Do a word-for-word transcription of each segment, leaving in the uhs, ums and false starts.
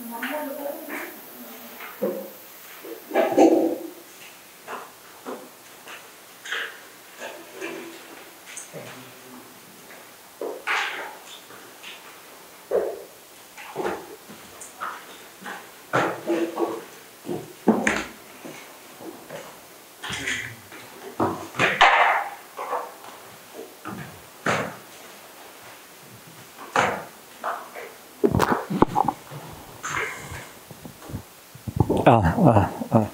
아, 아, 아.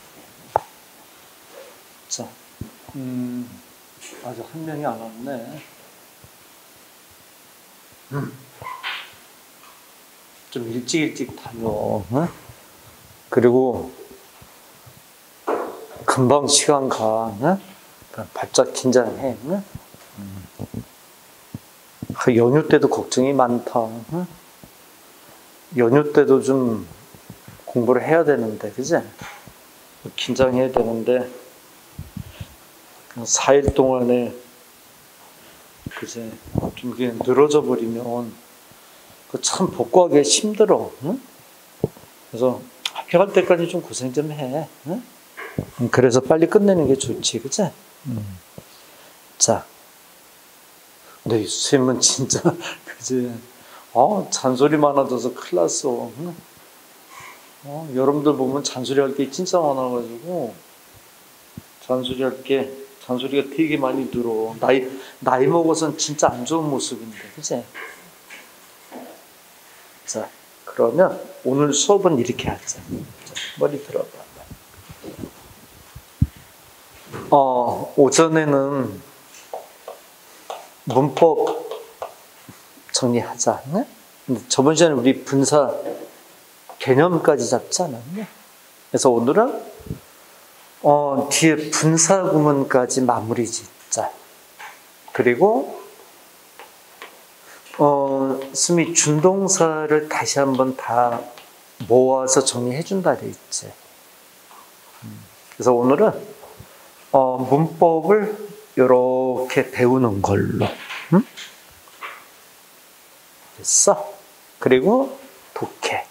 자, 음, 아직 한 명이 안 왔네. 음. 좀 일찍 일찍 다녀. 어? 그리고 금방 시간 가. 어? 바짝 긴장해. 어? 음. 연휴 때도 걱정이 많다. 어? 연휴 때도 좀 공부를 해야 되는데, 그지? 긴장해야 되는데, 사 일 동안에, 그지? 좀 이게 늘어져 버리면, 그 참 복구하기 힘들어. 응? 그래서 합격할 때까지 좀 고생 좀 해. 응? 그래서 빨리 끝내는 게 좋지, 그지? 음. 자. 근데 이 선생님은 진짜, 그지? 어, 잔소리 많아져서 큰일 났어. 응? 어, 여러분들 보면 잔소리 할 게 진짜 많아가지고, 잔소리 할 게, 잔소리가 되게 많이 들어. 나이, 나이 먹어서는 진짜 안 좋은 모습인데, 그치? 자, 그러면 오늘 수업은 이렇게 하자. 자, 머리 들어봐. 어, 오전에는 문법 정리하자. 네? 근데 저번 시간에 우리 분사 개념까지 잡지 않았냐? 그래서 오늘은 어, 뒤에 분사 구문까지 마무리 짓자. 그리고 어, 스미 준동사를 다시 한번 다 모아서 정리해 준다 돼 있지. 그래서 오늘은 어, 문법을 이렇게 배우는 걸로. 응? 됐어? 그리고 독해.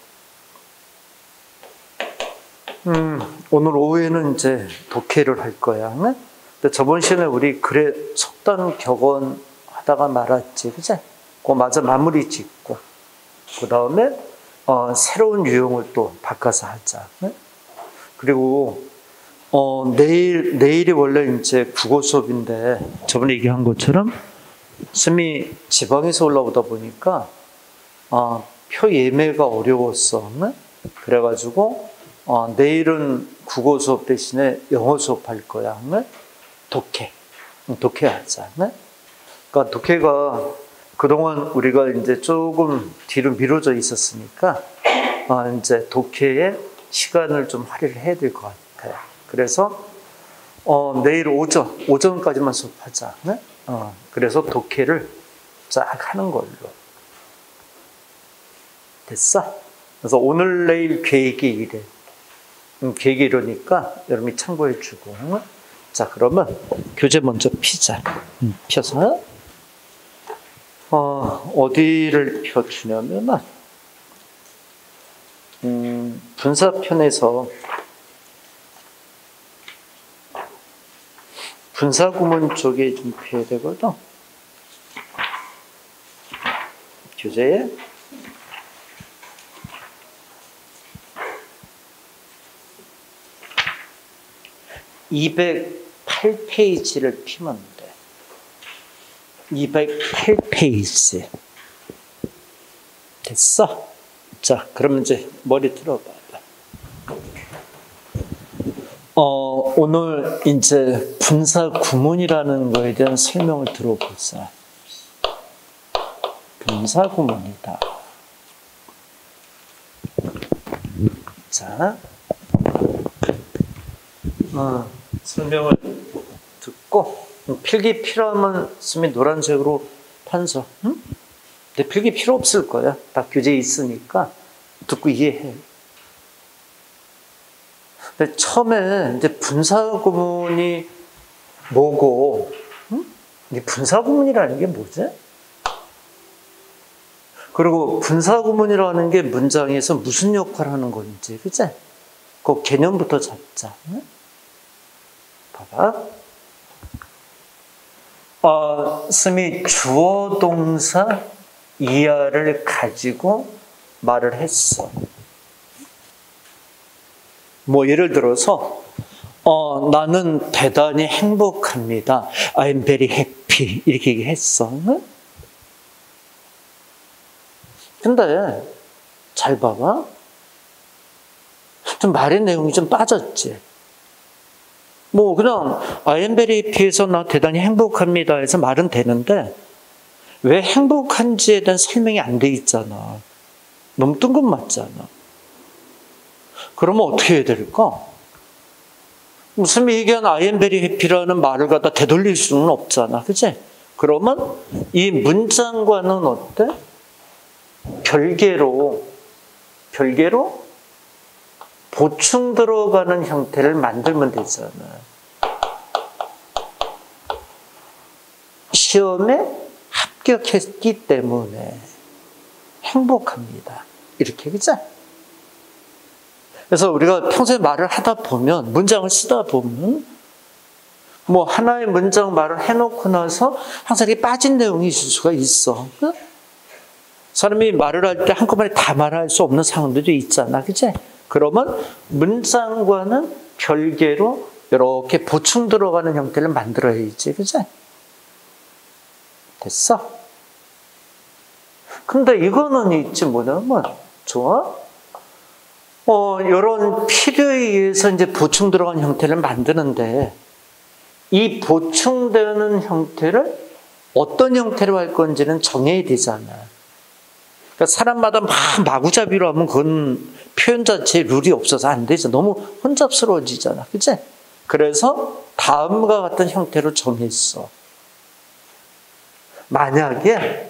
음, 오늘 오후에는 이제 독해를 할 거야. 응? 근데 저번 시간에 우리 글에 속단 격언 하다가 말았지, 그치? 그거 마저 마무리 짓고, 그 다음에 어, 새로운 유형을 또 바꿔서 하자. 응? 그리고 어, 내일 내일이 원래 이제 국어 수업인데 저번에 얘기한 것처럼 스미 지방에서 올라오다 보니까 어, 표 예매가 어려웠어. 응? 그래가지고 어, 내일은 국어 수업 대신에 영어 수업 할 거야. 응? 독해. 독해하자. 응? 그러니까 독해가 그동안 우리가 이제 조금 뒤로 미뤄져 있었으니까 어, 이제 독해에 시간을 좀 할애를 해야 될 것 같아요. 그래서 어, 내일 오전, 오전까지만 수업하자. 네? 어, 그래서 독해를 쫙 하는 걸로. 됐어? 그래서 오늘 내일 계획이 이래. 음, 계획이 이러니까 여러분이 참고해 주고. 응? 자, 그러면 교재 먼저 피자. 음, 펴서. 어, 어디를 펴주냐면은, 음, 분사편에서 분사구문 쪽에 좀 펴야 되거든. 교재에 이백팔 페이지를 피면 돼. 이백팔 페이지. 됐어? 자, 그러면 이제 머리 들어봐. 어, 오늘 이제 분사 구문이라는 거에 대한 설명을 들어보자. 분사 구문이다. 자, 어, 설명을 듣고 필기 필요하면 쓰면 노란색으로 판서. 응? 근데 필기 필요 없을 거야. 다 교재에 있으니까 듣고 이해해. 근데 처음에 이제 분사 구문이 뭐고, 응? 이 분사 구문이라는 게 뭐지? 그리고 분사구문이라는 게 문장에서 무슨 역할을 하는 건지, 그치? 그 개념부터 잡자. 응? 봐봐. 어, 스미 주어 동사 이하를 가지고 말을 했어. 뭐 예를 들어서 어, 나는 대단히 행복합니다. I'm very happy. 이렇게 얘기했어. 응? 근데 잘 봐봐. 좀 말의 내용이 좀 빠졌지. 뭐 그냥 I am very happy에서 나 대단히 행복합니다 해서 말은 되는데 왜 행복한지에 대한 설명이 안 돼 있잖아. 너무 뜬금맞잖아. 그러면 어떻게 해야 될까? 무슨 얘기한 I am very happy라는 말을 갖다 되돌릴 수는 없잖아. 그치? 그러면 이 문장과는 어때? 별개로, 별개로 보충 들어가는 형태를 만들면 되잖아. 시험에 합격했기 때문에 행복합니다. 이렇게, 그치? 그래서 우리가 평소에 말을 하다 보면, 문장을 쓰다 보면, 뭐 하나의 문장 말을 해놓고 나서 항상 이렇게 빠진 내용이 있을 수가 있어. 사람이 말을 할 때 한꺼번에 다 말할 수 없는 상황들도 있잖아. 그치? 그러면 문장과는 별개로 이렇게 보충 들어가는 형태를 만들어야지. 그치? 됐어? 근데 이거는 있지 뭐냐면, 좋아? 어, 이런 필요에 의해서 이제 보충 들어간 형태를 만드는데, 이 보충되는 형태를 어떤 형태로 할 건지는 정해야 되잖아. 그러니까 사람마다 막 마구잡이로 하면 그건 표현 자체에 룰이 없어서 안 되죠. 너무 혼잡스러워지잖아. 그치? 그래서 다음과 같은 형태로 정했어. 만약에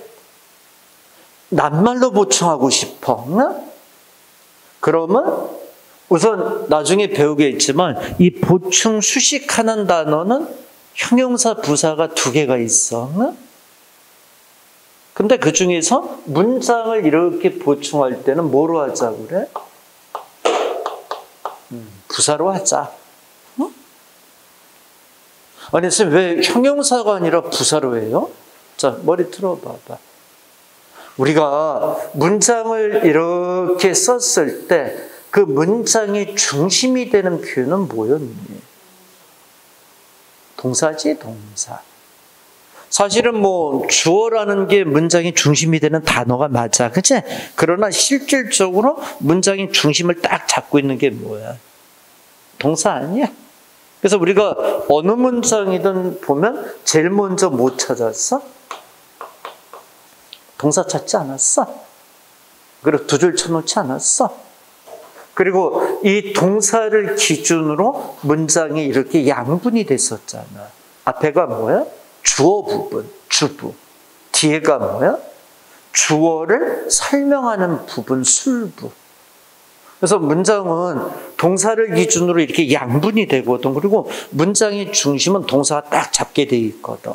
낱말로 보충하고 싶어. 응? 그러면 우선 나중에 배우겠지만 이 보충 수식하는 단어는 형용사 부사가 두 개가 있어. 응? 근데 그 중에서 문장을 이렇게 보충할 때는 뭐로 하자고 그래? 음, 부사로 하자. 응? 아니, 선생님, 왜 형용사가 아니라 부사로 해요? 자, 머리 틀어봐봐. 우리가 문장을 이렇게 썼을 때 그 문장의 중심이 되는 표현은 뭐였니? 동사지, 동사. 사실은 뭐 주어라는 게 문장의 중심이 되는 단어가 맞아. 그치? 그러나 실질적으로 문장의 중심을 딱 잡고 있는 게 뭐야? 동사 아니야? 그래서 우리가 어느 문장이든 보면 제일 먼저 뭐 찾았어? 동사 찾지 않았어? 그리고 두 줄 쳐놓지 않았어? 그리고 이 동사를 기준으로 문장이 이렇게 양분이 됐었잖아. 앞에가 뭐야? 주어 부분, 주부. 뒤에가 뭐야? 주어를 설명하는 부분, 술부. 그래서 문장은 동사를 기준으로 이렇게 양분이 되거든. 그리고 문장의 중심은 동사가 딱 잡게 돼 있거든.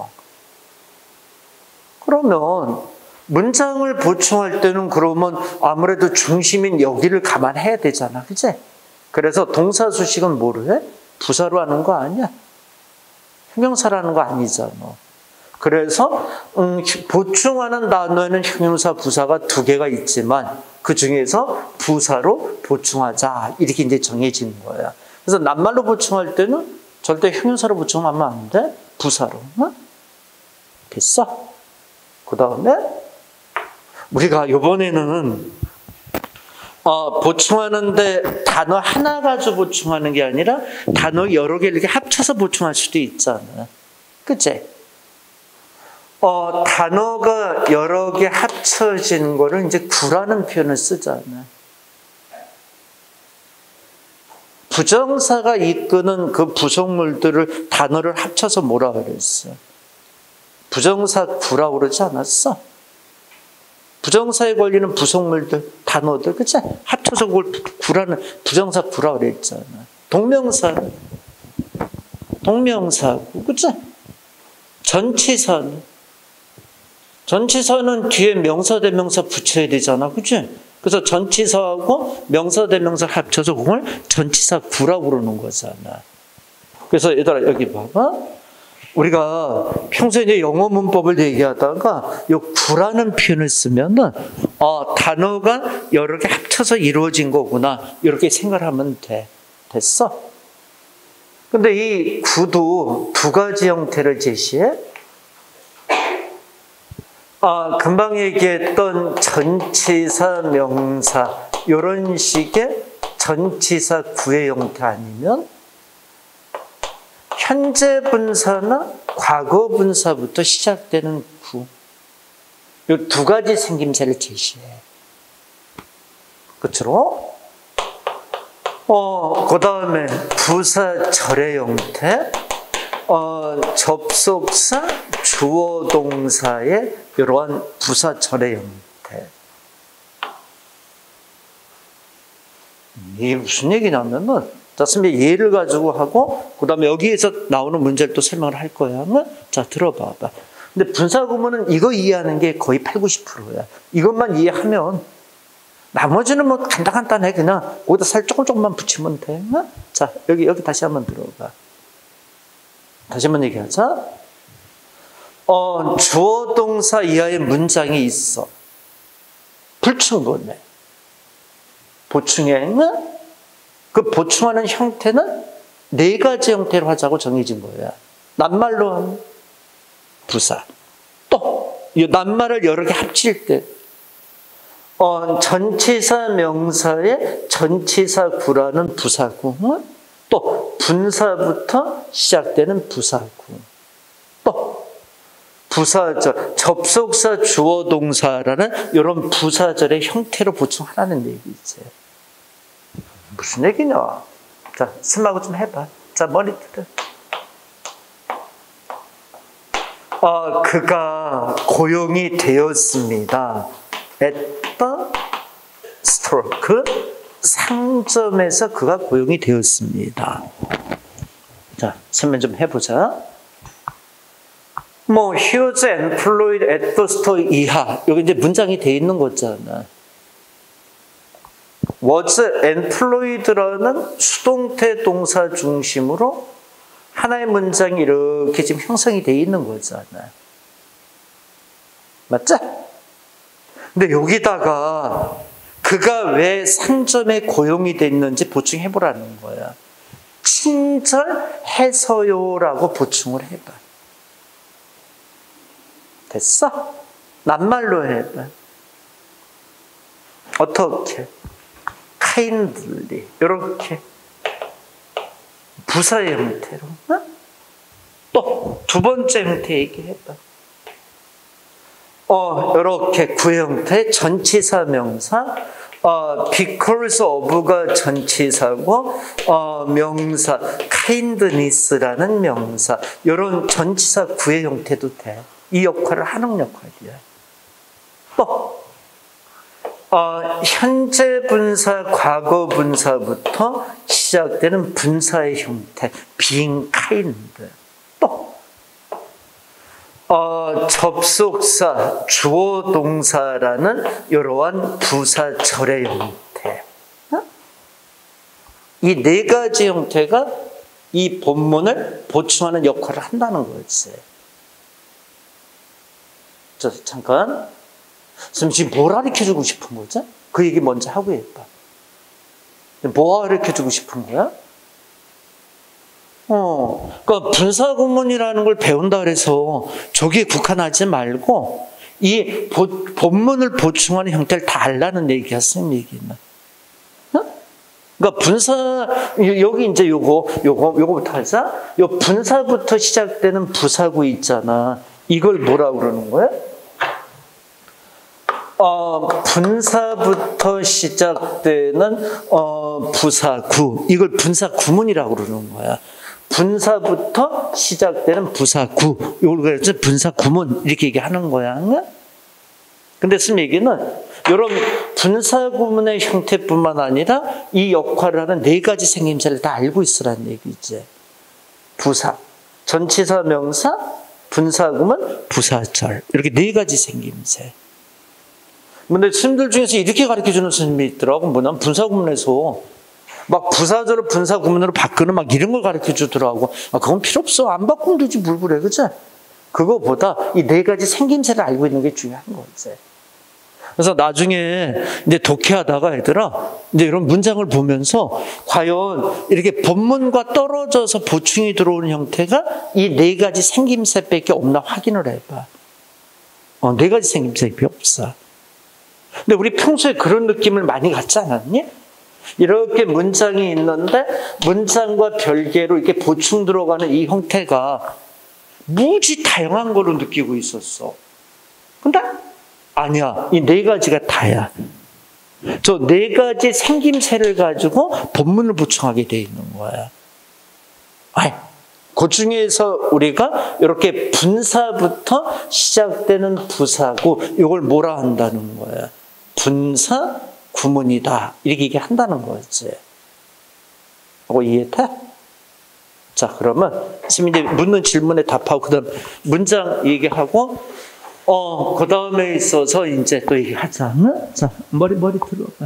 그러면 문장을 보충할 때는 그러면 아무래도 중심인 여기를 감안해야 되잖아. 그치? 그래서 동사 수식은 뭐로 해? 부사로 하는 거 아니야? 형용사라는 거 아니잖아. 그래서 음, 보충하는 단어에는 형용사, 부사가 두 개가 있지만 그 중에서 부사로 보충하자. 이렇게 이제 정해지는 거야. 그래서 낱말로 보충할 때는 절대 형용사로 보충하면 안 돼. 부사로. 응? 됐어? 그 다음에 우리가 이번에는 어, 보충하는데 단어 하나 가지고 보충하는 게 아니라 단어 여러 개 이렇게 합쳐서 보충할 수도 있잖아. 그치? 어, 단어가 여러 개 합쳐진 거를 이제 구라는 표현을 쓰잖아. 부정사가 이끄는 그 부속물들을 단어를 합쳐서 뭐라 그랬어? 부정사 구라고 그러지 않았어? 부정사에 걸리는 부속물들, 단어들, 그치? 합쳐서 그걸 구라는, 부정사 구라 그랬잖아. 동명사는, 동명사고, 그치? 전치사는, 전치사는 뒤에 명사 대명사 붙여야 되잖아. 그치? 그래서 전치사하고 명사 대명사를 합쳐서 그걸 전치사 구라고 그러는 거잖아. 그래서 얘들아 여기 봐봐. 우리가 평소에 이제 영어 문법을 얘기하다가 이 구라는 표현을 쓰면은 어, 단어가 여러 개 합쳐서 이루어진 거구나 이렇게 생각을 하면 돼. 됐어? 근데 이 구도 두 가지 형태를 제시해. 아, 금방 얘기했던 전치사, 명사 이런 식의 전치사 구의 형태 아니면 현재 분사나 과거 분사부터 시작되는 구. 이 두 가지 생김새를 제시해. 그렇죠? 어, 그 다음에 부사절의 형태, 어, 접속사, 주어, 동사의 이러한 부사절의 형태. 이게 무슨 얘기냐면은, 자, 선생님 예를 가지고 하고, 그 다음에 여기에서 나오는 문제를 또 설명을 할 거야. 자, 들어봐봐. 근데 분사구문은 이거 이해하는 게 거의 팔, 구십 퍼센트야. 이것만 이해하면, 나머지는 뭐 간단간단해. 그냥 거기다 살 조금 조금만 붙이면 돼. 자, 여기, 여기 다시 한번 들어봐. 다시 한번 얘기하자. 어, 주어, 동사 이하의 문장이 있어. 불충분해. 보충해. 그 보충하는 형태는 네 가지 형태로 하자고 정해진 거야. 낱말로 하면 부사. 또, 이 낱말을 여러 개 합칠 때, 어, 전치사 명사의 전치사 구라는 부사구. 또, 분사부터 시작되는 부사구. 또, 부사절, 접속사 주어 동사라는 이런 부사절의 형태로 보충하라는 얘기지. 무슨 얘기냐? 자, 스마고 좀 해봐. 자, 머리 들어. 어, 그가 고용이 되었습니다. at the stroke. 상점에서 그가 고용이 되었습니다. 자, 설명 좀 해보자. 뭐, he was employed at the store 이하. 여기 이제 문장이 돼 있는 거잖아. was employed라는 수동태 동사 중심으로 하나의 문장이 이렇게 지금 형성이 돼 있는 거잖아. 맞죠? 근데 여기다가 그가 왜 상점에 고용이 됐는지 보충해보라는 거야. 친절해서요라고 보충을 해봐. 됐어? 낱말로 해봐. 어떻게? kindly 이렇게 부사의 형태로. 어? 또 두 번째 형태 얘기해봐. 어, 이렇게 구의 형태 전치사 명사. 어, because of가 전치사고 어, 명사 kindness라는 명사. 이런 전치사 구의 형태도 돼. 이 역할을 하는 역할이야. 또 어, 현재 분사, 과거 분사부터 시작되는 분사의 형태, being kind. 또, 어, 접속사, 주어 동사라는 이러한 부사절의 형태. 어? 이 네 가지 형태가 이 본문을 보충하는 역할을 한다는 거지. 자, 잠깐. 선생님 지금 뭘 가르쳐주고 싶은 거죠? 그 얘기 먼저 하고 해봐. 뭐 가르쳐주고 싶은 거야? 어, 그러니까 분사구문이라는 걸 배운다 그래서 저기에 국한하지 말고 이 보, 본문을 보충하는 형태를 다 알라는 얘기야, 선생님 얘기는. 어? 그러니까 분사, 여기 이제 요거, 요거, 요거부터 하자. 요 분사부터 시작되는 부사구 있잖아. 이걸 뭐라고 그러는 거야? 어, 분사부터 시작되는 어, 부사구. 이걸 분사구문이라고 그러는 거야. 분사부터 시작되는 부사구. 이걸 그래서 분사구문 이렇게 얘기하는 거야. 근데 쓴 얘기는 이런 분사구문의 형태뿐만 아니라 이 역할을 하는 네 가지 생김새를 다 알고 있으라는 얘기지. 부사, 전치사 명사, 분사구문, 부사절. 이렇게 네 가지 생김새. 근데 스님들 중에서 이렇게 가르쳐주는 스님이 있더라고. 뭐냐면 분사구문에서 막 부사절을 분사구문으로 바꾸는 막 이런 걸 가르쳐주더라고. 아, 그건 필요 없어. 안 바꾸면 되지. 뭘 그래. 그치? 그거보다 이 네 가지 생김새를 알고 있는 게 중요한 거지. 그래서 나중에 이제 독해하다가 얘들아, 이제 이런 문장을 보면서 과연 이렇게 본문과 떨어져서 보충이 들어오는 형태가 이 네 가지 생김새밖에 없나 확인을 해봐. 어, 네 가지 생김새밖에 없어. 근데 우리 평소에 그런 느낌을 많이 갖지 않았니? 이렇게 문장이 있는데 문장과 별개로 이렇게 보충 들어가는 이 형태가 무지 다양한 거로 느끼고 있었어. 근데 아니야. 이 네 가지가 다야. 저 네 가지 생김새를 가지고 본문을 보충하게 돼 있는 거야. 아이, 그 중에서 우리가 이렇게 분사부터 시작되는 부사고 이걸 뭐라 한다는 거야? 분사 구문이다. 이렇게 얘기한다는 거지. 그거 이해돼? 자, 그러면 지금 이제 묻는 질문에 답하고 그다음 문장 얘기하고 어, 그 다음에 있어서 이제 또 얘기하자. 응? 자, 머리 머리 들어봐.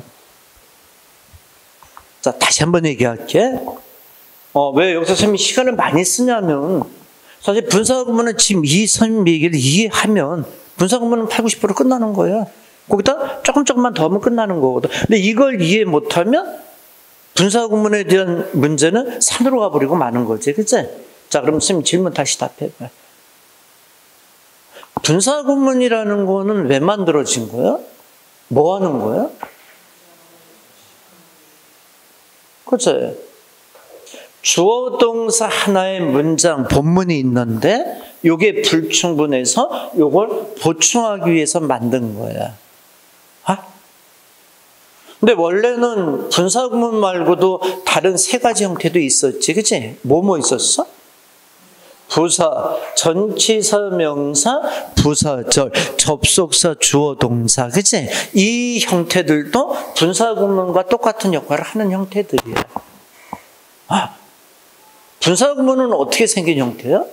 자, 다시 한번 얘기할게. 어, 왜 여기서 선생님이 시간을 많이 쓰냐면 사실 분사구문은 지금 이 선생님 얘기를 이해하면 분사구문은 팔십, 구십 퍼센트 끝나는 거야. 거기다 조금 조금만 더 하면 끝나는 거거든. 근데 이걸 이해 못하면 분사구문에 대한 문제는 산으로 가버리고 마는 거지. 그치? 자, 그럼 선생님 질문 다시 답해봐. 분사구문이라는 거는 왜 만들어진 거야? 뭐 하는 거야? 그치? 주어 동사 하나의 문장, 본문이 있는데 이게 불충분해서 이걸 보충하기 위해서 만든 거야. 아? 근데 원래는 분사구문 말고도 다른 세 가지 형태도 있었지, 그치? 뭐 뭐 있었어? 부사, 전치사, 명사, 부사절, 접속사, 주어, 동사, 그치? 이 형태들도 분사구문과 똑같은 역할을 하는 형태들이야. 아, 분사구문은 어떻게 생긴 형태야?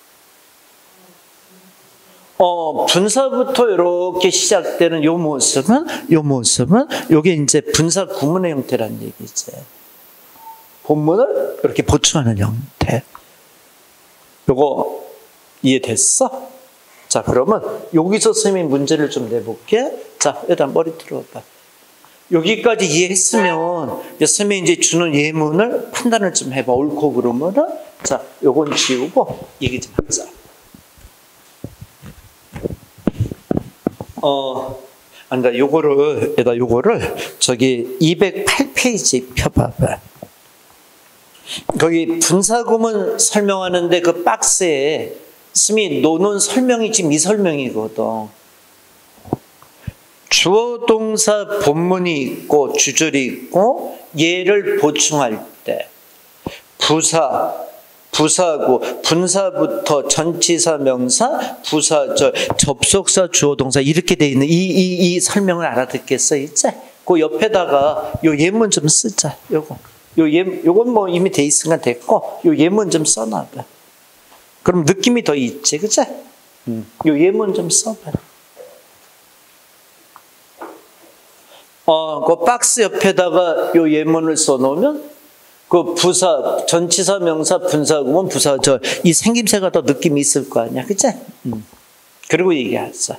어, 분사부터 이렇게 시작되는 요 모습은, 요 모습은, 요게 이제 분사구문의 형태라는 얘기지. 본문을 이렇게 보충하는 형태. 요거 이해됐어? 자, 그러면 여기서 선생님이 문제를 좀 내볼게. 자, 일단 머리 들어봐. 여기까지 이해했으면 선생님이 이제 주는 예문을 판단을 좀 해봐. 옳고 그르면은. 자, 요건 지우고 얘기 좀 하자. 어, 아니다. 요거를, 에다 요거를 저기 이백팔 페이지 펴봐봐. 거기 분사구문 설명하는데 그 박스에 스미 놓는 설명이 지금 이 설명이거든. 주어 동사 본문이 있고 주절이 있고 얘를 보충할 때 부사, 부사구, 분사부터 전치사, 명사, 부사절, 접속사, 주어 동사 이렇게 돼 있는 이, 이, 이 설명을 알아듣겠어 이제? 그 옆에다가 요 예문 좀 쓰자. 요거. 요 예, 요건 뭐 이미 돼 있으니까 됐고, 요 예문 좀 써놔봐. 그럼 느낌이 더 있지, 그치? 음. 요 예문 좀 써봐. 어, 그 박스 옆에다가 요 예문을 써놓으면, 그 부사, 전치사, 명사, 분사구문, 부사절, 이 생김새가 더 느낌이 있을 거 아니야, 그치? 음. 그리고 얘기하자.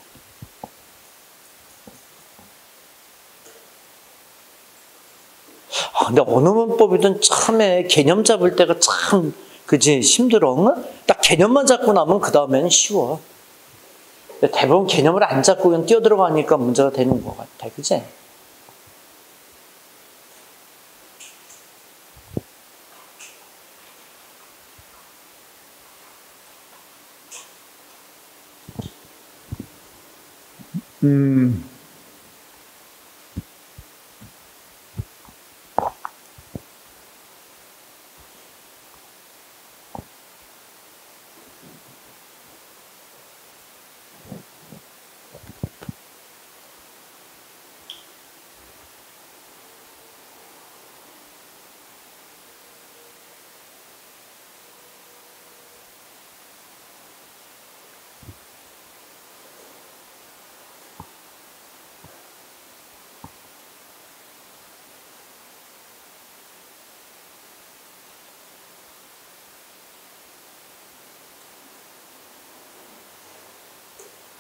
아, 근데 어느 문법이든 처음에 개념 잡을 때가 참, 그지, 힘들어. 응? 딱 개념만 잡고 나면 그 다음에는 쉬워. 근데 대부분 개념을 안 잡고 그냥 뛰어들어가니까 문제가 되는 것 같아. 그지? 음.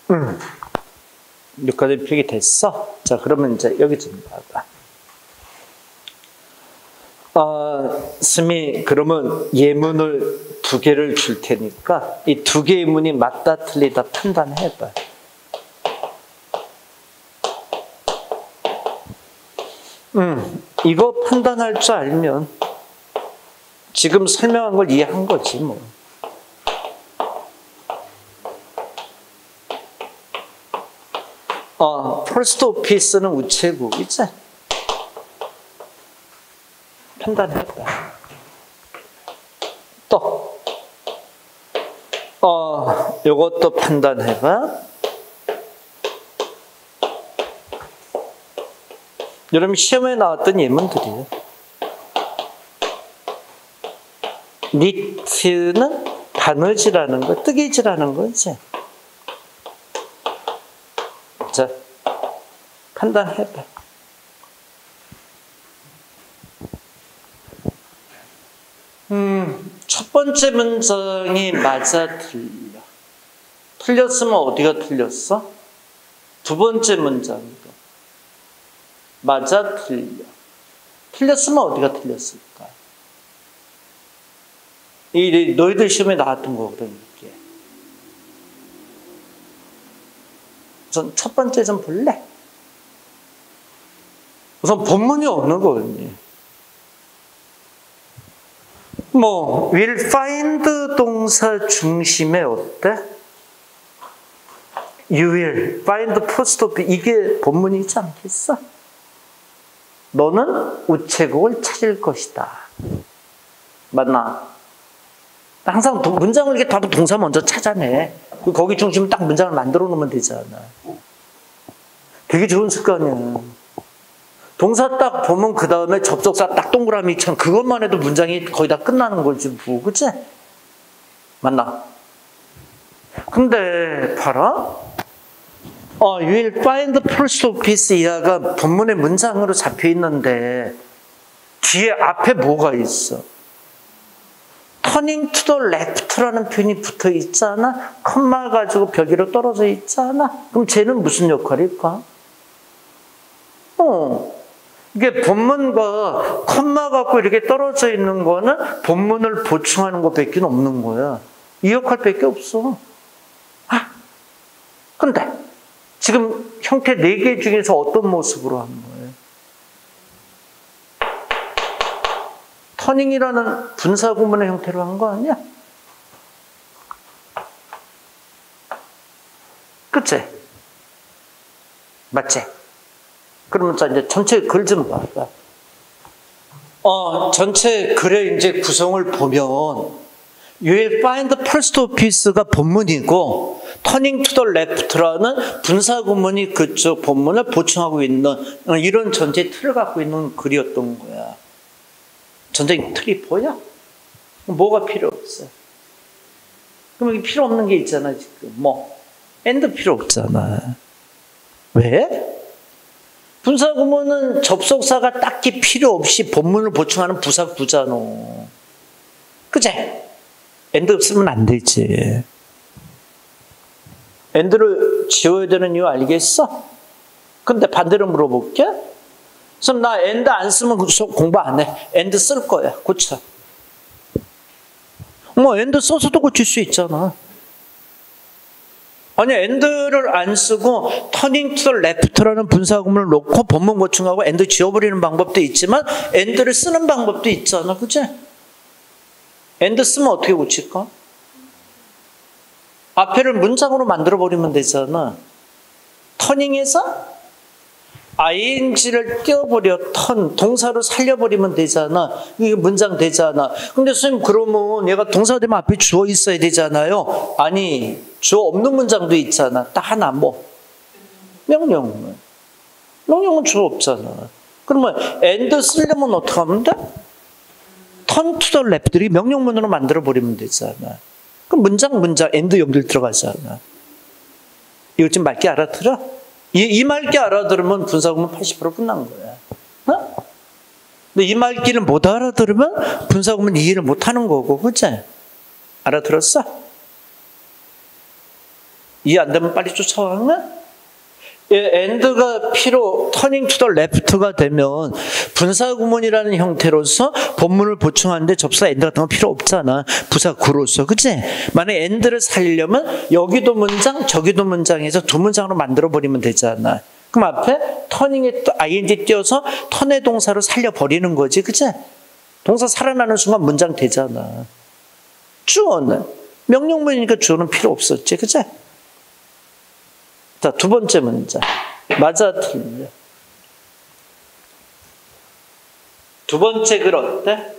음. 여기까지 표기 됐어? 자, 그러면 이제 여기 좀 봐봐. 어, 스미, 그러면 예문을 두 개를 줄 테니까 이 두 개의 문이 맞다 틀리다 판단해봐. 음, 이거 판단할 줄 알면 지금 설명한 걸 이해한 거지 뭐. 어, first office는 우체국이지? 판단해봐. 또, 어, 요것도 판단해봐. 여러분 시험에 나왔던 예문들이에요. 니트는 바느질하는 거, 뜨개질하는 거지. 자, 판단해봐. 음, 첫 번째 문장이 맞아 틀려. 틀렸으면 어디가 틀렸어? 두 번째 문장이고. 맞아 틀려. 틀렸으면 어디가 틀렸을까? 이 너희들 시험에 나왔던 거거든 이게. 우선 첫 번째 좀 볼래? 우선 본문이 어느 거니? 뭐 will find 동사 중심에 어때? You will find post office 이게 본문이지 않겠어? 너는 우체국을 찾을 것이다. 맞나? 항상 도, 문장을 이렇게 봐도 동사 먼저 찾아내. 거기 중심 딱 문장을 만들어 놓으면 되잖아. 되게 좋은 습관이야. 동사 딱 보면 그 다음에 접속사 딱 동그라미 참 그것만 해도 문장이 거의 다 끝나는 거지 뭐, 그치? 맞나? 근데 봐라. 어, you will find the post office 이하가 본문의 문장으로 잡혀 있는데 뒤에 앞에 뭐가 있어? turning to the left라는 표현이 붙어 있잖아. 컴마 가지고 벽 위로 떨어져 있잖아. 그럼 쟤는 무슨 역할일까? 어, 이게 본문과 컴마 갖고 이렇게 떨어져 있는 거는 본문을 보충하는 것밖에 없는 거야. 이 역할밖에 없어. 아, 근데 지금 형태 네 개 중에서 어떤 모습으로 하는 거예요? 터닝이라는 분사 구문의 형태로 한 거 아니야? 그치? 맞지? 그러면 자, 이제 전체 글 좀 봐봐. 어, 전체 글의 이제 구성을 보면, You will find the post office가 본문이고, turning to the left라는 분사 구문이 그쪽 본문을 보충하고 있는 이런 전체 틀을 갖고 있는 글이었던 거야. 전체 틀이 보여? 뭐가 필요 없어? 그럼 여기 필요 없는 게 있잖아, 지금. 뭐, and 필요 없잖아. 왜? 분사 구문은 접속사가 딱히 필요 없이 본문을 보충하는 부사 구잖아. 그치? and 없으면 안 되지. and를 지워야 되는 이유 알겠어? 근데 반대로 물어볼게. 그럼 나 and 안 쓰면 공부 안 해. and 쓸 거야. 고쳐. 뭐 and 써서도 고칠 수 있잖아. 아니 and를 안 쓰고 turning to the left라는 분사구문을 놓고 본문 보충하고 and 지워버리는 방법도 있지만 and를 쓰는 방법도 있잖아. 그치? and 쓰면 어떻게 고칠까? 앞에를 문장으로 만들어버리면 되잖아. turning에서 아이엔지를 띄워버려, 턴, 동사로 살려버리면 되잖아. 이게 문장 되잖아. 근데 선생님, 그러면 얘가 동사 되면 앞에 주어 있어야 되잖아요. 아니, 주어 없는 문장도 있잖아. 딱 하나, 뭐. 명령문. 명령은 주어 없잖아. 그러면, and 쓰려면 어떻게 하면 돼? turn to the left들이 명령문으로 만들어버리면 되잖아. 그럼 문장, 문장, and 연결 들어가잖아. 이거 좀 맑게 알아들어? 이, 이 맑게 알아들으면 분사구문 팔십 퍼센트 끝난 거야. 어? 근데 이 맑기를 못 알아들으면 분사구문 이해를 못 하는 거고, 그치? 알아들었어? 이해 안 되면 빨리 쫓아가나? end가 필요, turning to the left가 되면 분사구문이라는 형태로서 본문을 보충하는데 접사 end 같은 건 필요 없잖아. 부사 구로서. 그치? 만약에 end를 살리려면 여기도 문장, 저기도 문장에서 두 문장으로 만들어버리면 되잖아. 그럼 앞에 turning에 ing 띄어서 턴의 동사로 살려버리는 거지. 그치? 동사 살아나는 순간 문장 되잖아. 주어는. 명령문이니까 주어는 필요 없었지. 그치? 자, 두 번째 문장. 맞아, 틀려. 두 번째 글 어때?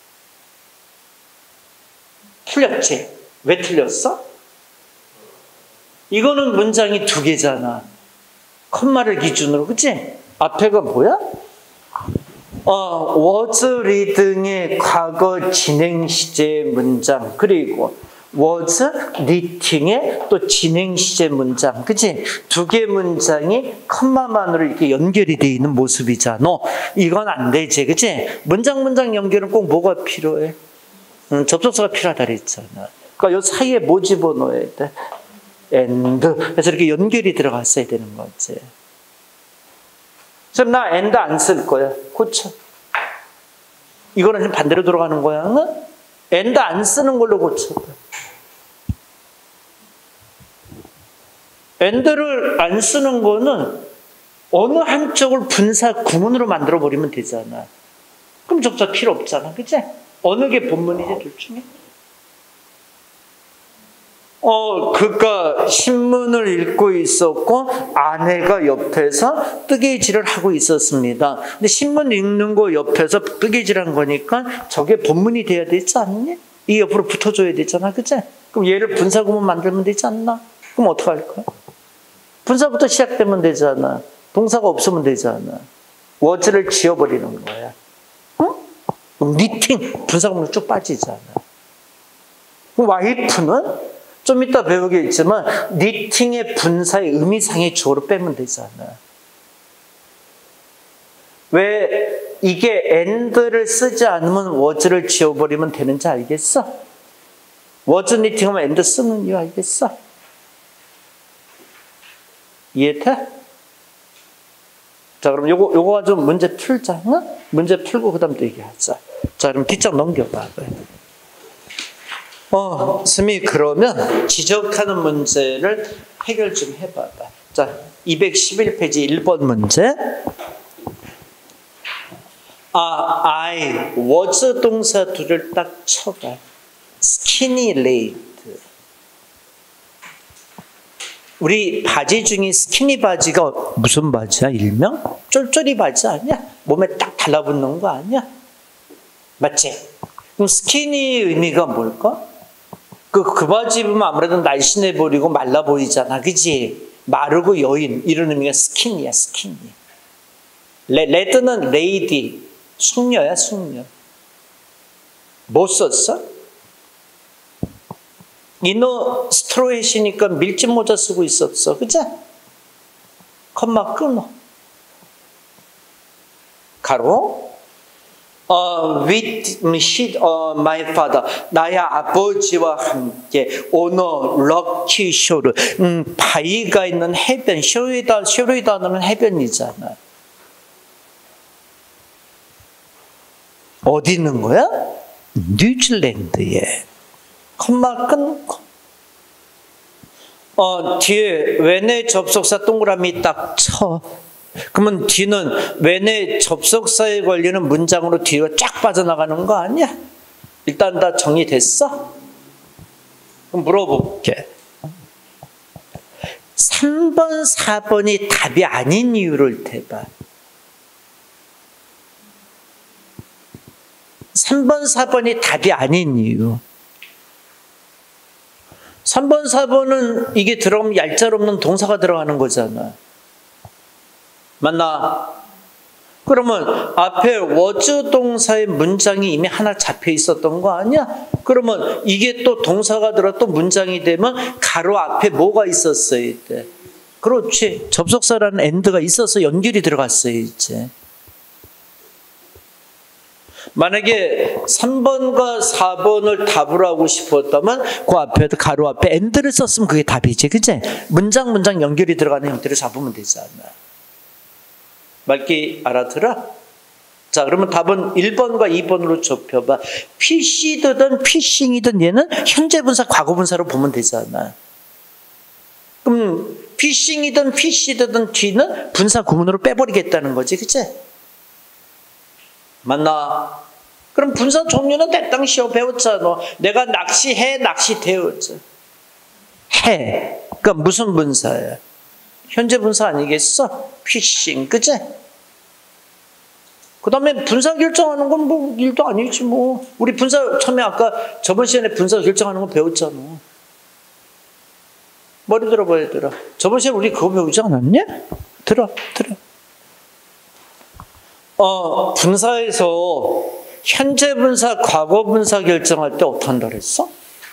틀렸지? 왜 틀렸어? 이거는 문장이 두 개잖아. 컴마를 기준으로, 그치? 앞에가 뭐야? 어, was reading의 과거 진행 시제 문장, 그리고 was knitting의 또 진행 시제 문장, 그치? 두 개 문장이 컴마만으로 이렇게 연결이 되어 있는 모습이잖아. 이건 안 되지, 그치? 문장 문장 연결은 꼭 뭐가 필요해? 음, 접속사가 필요하다 그랬잖아. 그러니까 요 사이에 뭐 집어넣어야 돼? and. 그래서 이렇게 연결이 들어갔어야 되는 거지. 그럼 나 and 안 쓸 거야. 고쳐. 이거는 지금 반대로 돌아가는 거야. 응? and 안 쓰는 걸로 고쳐. and를 안 쓰는 거는 어느 한쪽을 분사 구문으로 만들어 버리면 되잖아. 그럼 접사 필요 없잖아. 그치? 어느 게 본문이지, 둘 중에? 어, 그가 신문을 읽고 있었고 아내가 옆에서 뜨개질을 하고 있었습니다. 근데 신문 읽는 거 옆에서 뜨개질한 거니까 저게 본문이 돼야 되지 않니? 이 옆으로 붙어줘야 되잖아. 그치? 그럼 얘를 분사구문 만들면 되지 않나? 그럼 어떡할 거야? 분사부터 시작되면 되잖아. 동사가 없으면 되잖아. was를 지워버리는 거야. 응? 그럼 knitting, 분사구문으로 쭉 빠지잖아. 그럼 와이프는 좀 이따 배우겠지만 knitting의 분사의 의미상의 주어로 빼면 되잖아. 왜 이게 and를 쓰지 않으면 was를 지워버리면 되는지 알겠어? was knitting 하면 and 쓰는 이유 알겠어? 이해돼? 자, 그럼 요거, 요거 가지고 문제 풀자. 응? 문제 풀고 그 다음 또 얘기하자. 자, 그럼 뒷장 넘겨봐. 어, 스미, 그러면 지적하는 문제를 해결 좀 해봐봐. 자, 이백십일 페이지 일 번 문제. 아, I was 동사 둘을 딱 쳐봐. skinny lady. 우리 바지 중에 스키니 바지가 무슨 바지야? 일명? 쫄쫄이 바지 아니야? 몸에 딱 달라붙는 거 아니야? 맞지? 그럼 스키니 의미가 뭘까? 그, 그 바지 입으면 아무래도 날씬해 보이고 말라 보이잖아. 그지? 마르고 여인. 이런 의미가 스키니야, 스키니. 레, 레드는 레이디. 숙녀야, 숙녀. 뭐 썼어? 이너 스트로햇이니까 밀짚 모자 쓰고 있었어. 그치? 컴마 끊어. 가로. 어, with she, 어, my father. 나의 아버지와 함께 on a rocky shore. 음, 바위가 있는 해변. 쇼리다, 쇼리다는 해변이잖아. 어디 있는 거야? 뉴질랜드에. 컴마 끊고. 어, 뒤에 when의 접속사 동그라미 딱 쳐. 그러면 뒤는 when의 접속사에 걸리는 문장으로 뒤로 쫙 빠져나가는 거 아니야? 일단 다 정리됐어? 그럼 물어볼게. 삼 번, 사 번이 답이 아닌 이유를 대봐. 삼 번, 사 번이 답이 아닌 이유. 삼 번, 사 번은 이게 들어가면 얄짤 없는 동사가 들어가는 거잖아. 맞나? 그러면 앞에 was 동사의 문장이 이미 하나 잡혀 있었던 거 아니야? 그러면 이게 또 동사가 들어 또 문장이 되면 가로 앞에 뭐가 있었어야 돼? 그렇지. 접속사라는 and가 있어서 연결이 들어갔어요, 이제. 만약에 삼 번과 사 번을 답으로 하고 싶었다면 그 앞에도 가로 앞에 and를 썼으면 그게 답이지, 그치? 문장 문장 연결이 들어가는 형태를 잡으면 되잖아. 맑게 알아들어? 자, 그러면 답은 일 번과 이 번으로 좁혀봐. 피씨든 피싱이든 얘는 현재 분사, 과거 분사로 보면 되잖아. 그럼 피싱이든 피씨든 뒤는 분사 구문으로 빼버리겠다는 거지, 그치? 맞나? 그럼 분사 종류는 대땅 배웠잖아. 내가 낚시해, 낚시되었지. 해. 그러니까 무슨 분사야? 현재 분사 아니겠어? 피싱, 그치? 그 다음에 분사 결정하는 건 뭐 일도 아니지 뭐. 우리 분사 처음에 아까 저번 시간에 분사 결정하는 거 배웠잖아. 머리 들어봐 얘들아. 저번 시간에 우리 그거 배우지 않았냐? 들어 들어. 어, 분사에서 현재 분사, 과거 분사 결정할 때 어떻게 한다 그랬어?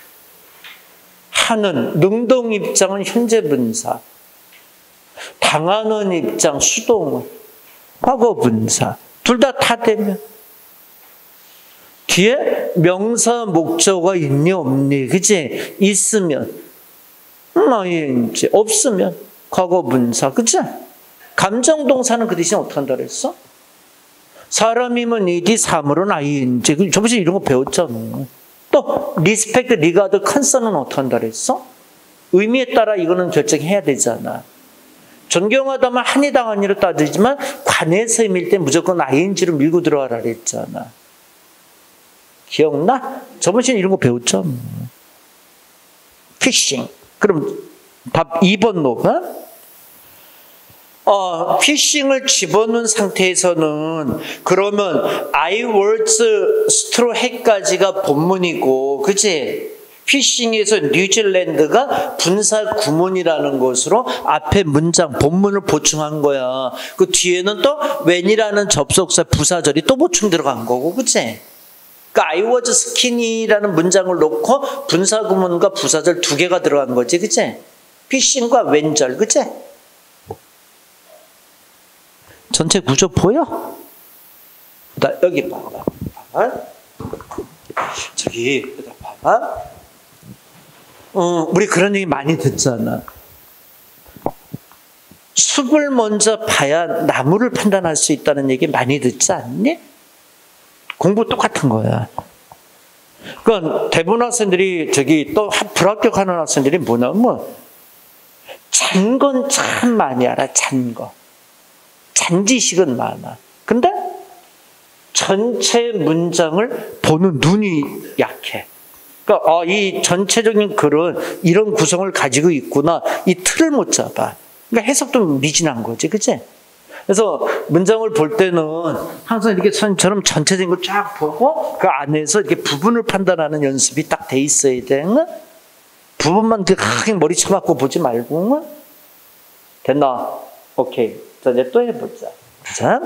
하는, 능동 입장은 현재 분사, 당하는 입장, 수동은 과거 분사. 둘 다 다 되면 뒤에 명사 목적어가 있니 없니, 그치? 있으면 아이엔지, 없으면 과거 분사, 그치? 감정 동사는 그 대신 어떻게 한다 그랬어? 사람이면 이디, 사물은 아이엔지. 저번 시간에 이런 거 배웠잖아. 또 리스펙트, 리가드, 컨서는 어떻게 한다 그랬어? 의미에 따라 이거는 결정해야 되잖아. 존경하다면 한이 당한이로 따지지만 관해서 의미일 때 무조건 아이엔지로 밀고 들어가라 그랬잖아. 기억나? 저번 시간에 이런 거 배웠잖아. 피싱. 그럼 답 이 번 놓아? 어, 피싱을 집어넣은 상태에서는 그러면 I was strawhead까지가 본문이고, 그치? 피싱에서 뉴질랜드가 분사 구문이라는 것으로 앞에 문장, 본문을 보충한 거야. 그 뒤에는 또 when이라는 접속사 부사절이 또 보충 들어간 거고, 그치? 그러니까 I was skinny라는 문장을 놓고 분사 구문과 부사절 두 개가 들어간 거지, 그치? 피싱과 when절, 그치? 전체 구조 보여? 나 여기 봐봐. 봐봐. 저기 봐봐. 어, 우리 그런 얘기 많이 듣잖아. 숲을 먼저 봐야 나무를 판단할 수 있다는 얘기 많이 듣지 않니? 공부 똑같은 거야. 그러니까 대부분 학생들이 저기 또 불합격하는 학생들이 뭐냐면 잔 건 참 많이 알아. 잔 거. 잔지식은 많아. 근데 전체 문장을 보는 눈이 약해. 그러니까 어, 이 전체적인 글은 이런 구성을 가지고 있구나. 이 틀을 못 잡아. 그러니까 해석도 미진한 거지, 그치? 그래서 문장을 볼 때는 항상 이렇게 선처럼 전체적인 걸 쫙 보고 그 안에서 이렇게 부분을 판단하는 연습이 딱 돼 있어야 돼. 응? 부분만 그렇게 머리 쳐박고 보지 말고. 응? 됐나? 오케이. 자, 이제 또 해보자. 자.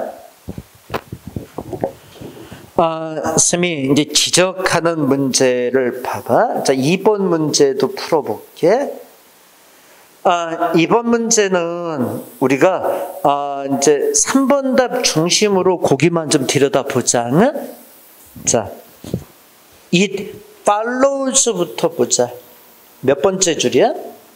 아, 쌤이 이제 지적하는 문제를 봐봐. 자, 이 번 문제도 풀어볼게. 아, 이 번 문제는 우리가 아, 이제 삼 번 답 중심으로 고기만 좀 들여다보자. 응? 자, it follows부터 보자. 몇 번째 줄이야?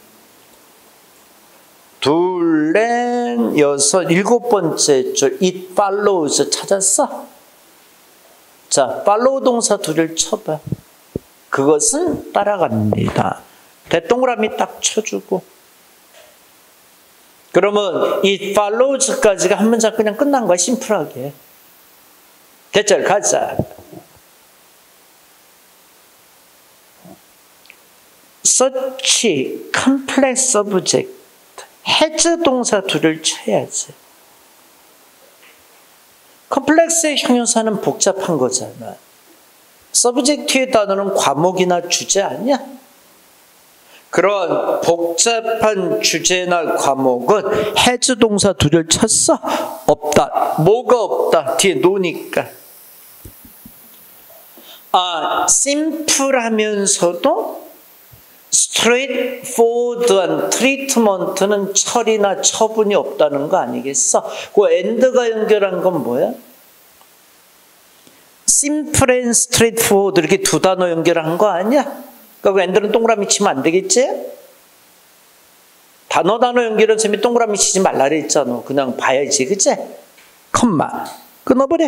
둘, 넷, 여섯, 일곱 번째 줄. it follows 찾았어? 자, 팔로우 동사 둘을 쳐봐. 그것은 따라갑니다. 대동그라미 딱 쳐주고. 그러면 이 follows까지가 한 문장 그냥 끝난 거야, 심플하게. 대절 가자. such complex subject. has 동사 둘을 쳐야지. 컴플렉스의 형용사는 복잡한 거잖아. 서브젝트의 단어는 과목이나 주제 아니야? 그런 복잡한 주제나 과목은 has 동사 둘을 쳤어? 없다. 뭐가 없다? 뒤에 노니까. 아, 심플하면서도 straightforward한 트리트먼트는 처리나 처분이 없다는 거 아니겠어? 그 end가 연결한 건 뭐야? simple and straightforward 이렇게 두 단어 연결한 거 아니야? 그러니까 애들은 동그라미 치면 안 되겠지? 단어 단어 연결은 쌤이 동그라미 치지 말라 그랬잖아. 그냥 봐야지, 그치? 컴마 끊어버려.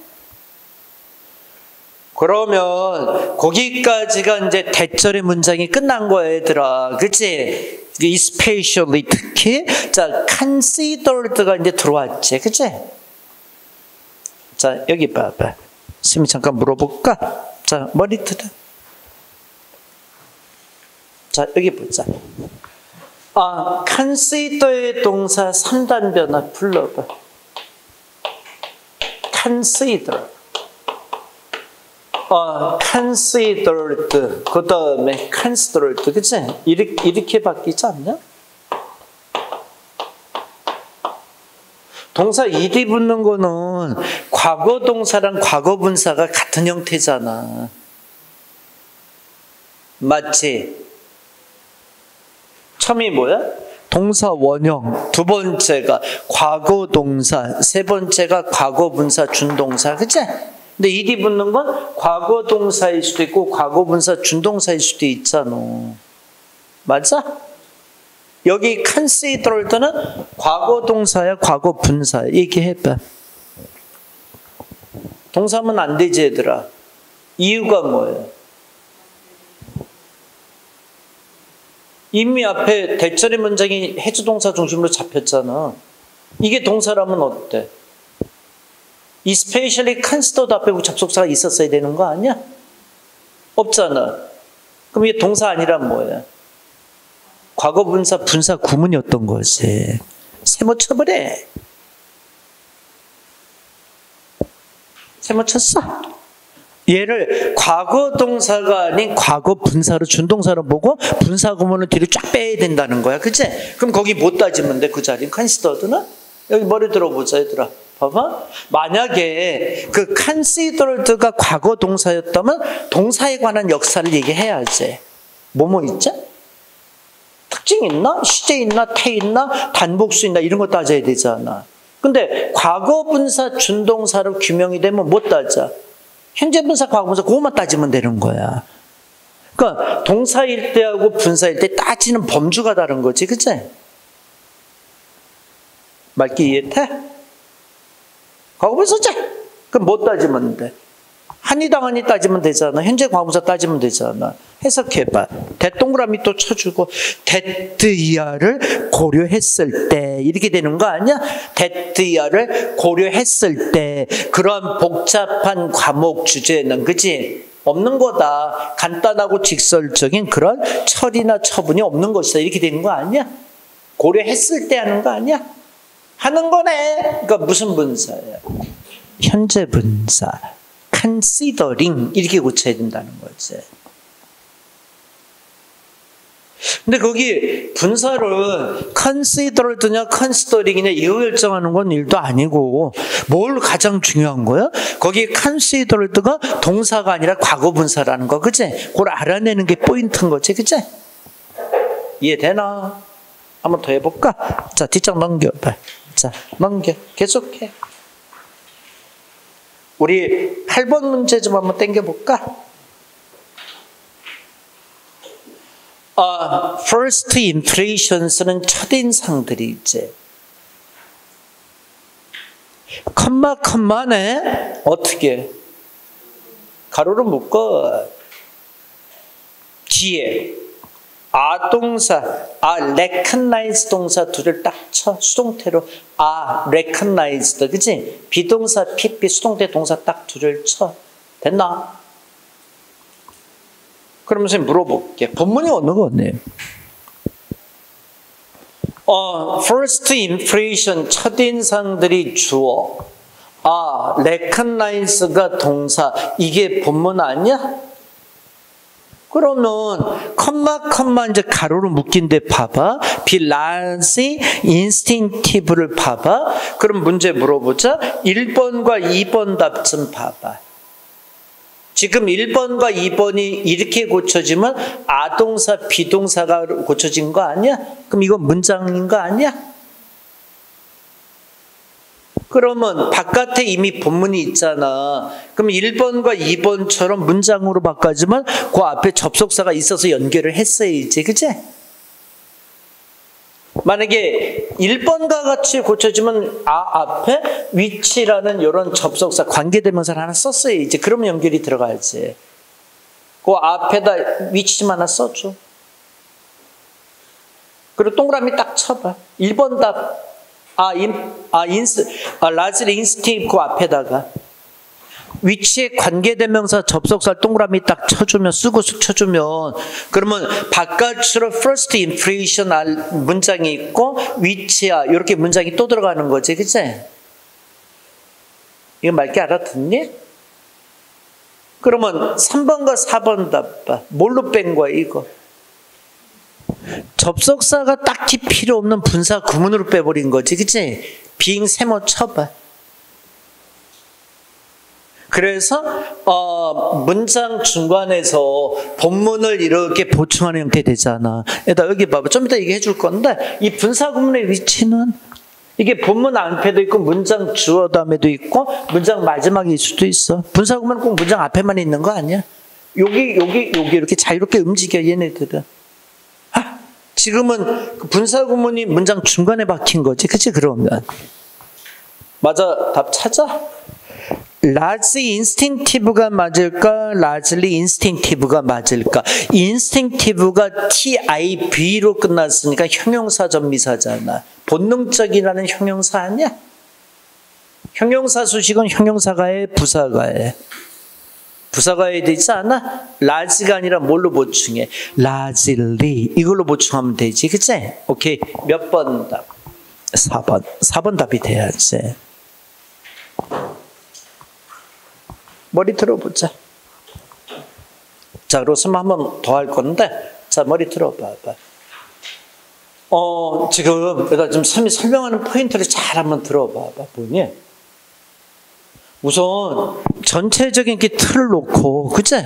그러면 거기까지가 이제 대절의 문장이 끝난 거야, 얘들아. 그치? especially 특히 자 considered가 이제 들어왔지, 그치? 자 여기 봐봐. 쌤이 잠깐 물어볼까? 자 머리 틀어. 자 여기 보자. 아 consider의 동사 삼 단 변화 불러봐. consider. 어, considered, 그 다음에 considered, 그치? 이렇게, 이렇게 바뀌지 않냐? 동사 ed 붙는 거는 과거 동사랑 과거 분사가 같은 형태잖아. 맞지? 처음이 뭐야? 동사 원형, 두 번째가 과거 동사, 세 번째가 과거 분사 준동사, 그치? 근데 ed 붙는 건 과거 동사일 수도 있고 과거 분사 준동사일 수도 있잖아. 맞아? 여기 considered는 과거 동사야, 과거 분사야. 얘기해봐. 동사면 안 되지, 얘들아. 이유가 뭐예요? 이미 앞에 대절의 문장이 해주동사 중심으로 잡혔잖아. 이게 동사라면 어때? especially considered 앞에 접속사가 있었어야 되는 거 아니야? 없잖아. 그럼 이게 동사 아니란 뭐야? 과거 분사, 분사 구문이었던 거지. 세모 쳐버려. 세모 쳤어. 얘를 과거 동사가 아닌 과거 분사로 준동사로 보고 분사 구문을 뒤로 쫙 빼야 된다는 거야. 그치? 그럼 거기 못 따지면 돼. 그 자리. considered는? 여기 머리 들어보자, 얘들아. 봐봐. 만약에 그 considered가 과거 동사였다면 동사에 관한 역사를 얘기해야지. 뭐뭐 있지? 특징 있나? 시제 있나? 태 있나? 단복수 있나? 이런 거 따져야 되잖아. 근데 과거 분사 준동사로 규명이 되면 못 따져. 현재 분사, 과거 분사 그것만 따지면 되는 거야. 그러니까 동사일 때하고 분사일 때 따지는 범주가 다른 거지. 그치? 맑게 이해돼? 과거 분사지? 그럼 못 따지면 돼. 한이당한이 따지면 되잖아. 현재 과거분사 따지면 되잖아. 해석해봐. 대동그라미 또 쳐주고 대뜨이야를 고려했을 때 이렇게 되는 거 아니야? 대뜨이야를 고려했을 때 그런 복잡한 과목 주제는 그치? 없는 거다. 간단하고 직설적인 그런 처리나 처분이 없는 것이다. 이렇게 되는 거 아니야? 고려했을 때 하는 거 아니야? 하는 거네. 그러니까 무슨 분사야? 현재 분사. considering 이렇게 고쳐야 된다는 거지. 근데 거기 분사를 considered냐 considering이냐 이거 결정하는 건 일도 아니고 뭘 가장 중요한 거야? 거기 considered가 동사가 아니라 과거 분사라는 거, 그치? 그걸 알아내는 게 포인트인 거지, 그치? 이해되나? 한번 더 해볼까? 자, 뒷장 넘겨봐. 자, 넘겨. 계속해. 우리 팔 번 문제 좀 한번 땡겨볼까? 아, first impressions는 첫인상들이 있지. 컴마 컴마네 어떻게? 가로로 묶어. 뒤에 아 동사, 아 recognize 동사 둘을 딱 쳐. 수동태로 아 recognized, 그치? 비동사 피피 수동태 동사 딱 둘을 쳐. 됐나? 그러면서 물어볼게. 본문이 어느 거네? 어, first impression, 첫인상들이 주어. 아, recognize가 동사. 이게 본문 아니야? 그러면 컴마 컴마 이제 가로로 묶인데 봐봐. be large instinctive를 봐봐. 그럼 문제 물어보자. 일 번과 이 번 답 좀 봐봐. 지금 일 번과 이 번이 이렇게 고쳐지면 아동사, 비동사가 고쳐진 거 아니야? 그럼 이거 문장인 거 아니야? 그러면 바깥에 이미 본문이 있잖아. 그럼 일 번과 이 번처럼 문장으로 바꿔주면 그 앞에 접속사가 있어서 연결을 했어야지. 그치? 만약에 일 번과 같이 고쳐주면 아 앞에 위치라는 이런 접속사 관계대명사를 하나 썼어야지. 그러면 연결이 들어가야지. 그 앞에다 위치만 하나 써줘. 그리고 동그라미 딱 쳐봐. 일 번 답. 아, 인, 아, 인스, 아, largely instinctive 그 앞에다가 위치에 관계대명사 접속사 동그라미 딱 쳐주면, 쓰고 쳐주면, 그러면 바깥으로 first impression 알 문장이 있고, 위치야, 이렇게 문장이 또 들어가는 거지, 그치? 이거 맑게 알아듣니? 그러면 삼 번과 사 번 답 봐. 뭘로 뺀 거야, 이거? 접속사가 딱히 필요 없는 분사 구문으로 빼버린 거지, 그치? being 세모 쳐봐. 그래서 어, 문장 중간에서 본문을 이렇게 보충하는 형태 되잖아. 일단 여기 봐봐. 좀 이따 얘기해 줄 건데 이 분사 구문의 위치는 이게 본문 앞에도 있고 문장 주어 다음에도 있고 문장 마지막일 수도 있어. 분사 구문은 꼭 문장 앞에만 있는 거 아니야? 여기 여기 여기 이렇게 자유롭게 움직여 얘네들은. 아, 지금은 분사 구문이 문장 중간에 박힌 거지, 그치? 그러면 맞아. 답 찾아. largely instinctive가 맞을까? largely instinctive가 맞을까? instinctive가 tiv로 끝났으니까 형용사 전미사잖아. 본능적이라는 형용사 아니야? 형용사 수식은 형용사가 해, 부사가 해. 부사가 해야 되지 않아? large가 아니라 뭘로 보충해? largely 이걸로 보충하면 되지, 그치? 오케이. 몇 번 답? 사 번. 사 번 답이 돼야지. 머리 들어보자. 자, 그렇으면 한 번 더 할 건데, 자, 머리 들어봐봐. 어, 지금, 내가 좀 설명하는 포인트를 잘 한번 들어봐봐. 뭐니? 우선, 전체적인 게 틀을 놓고, 그치?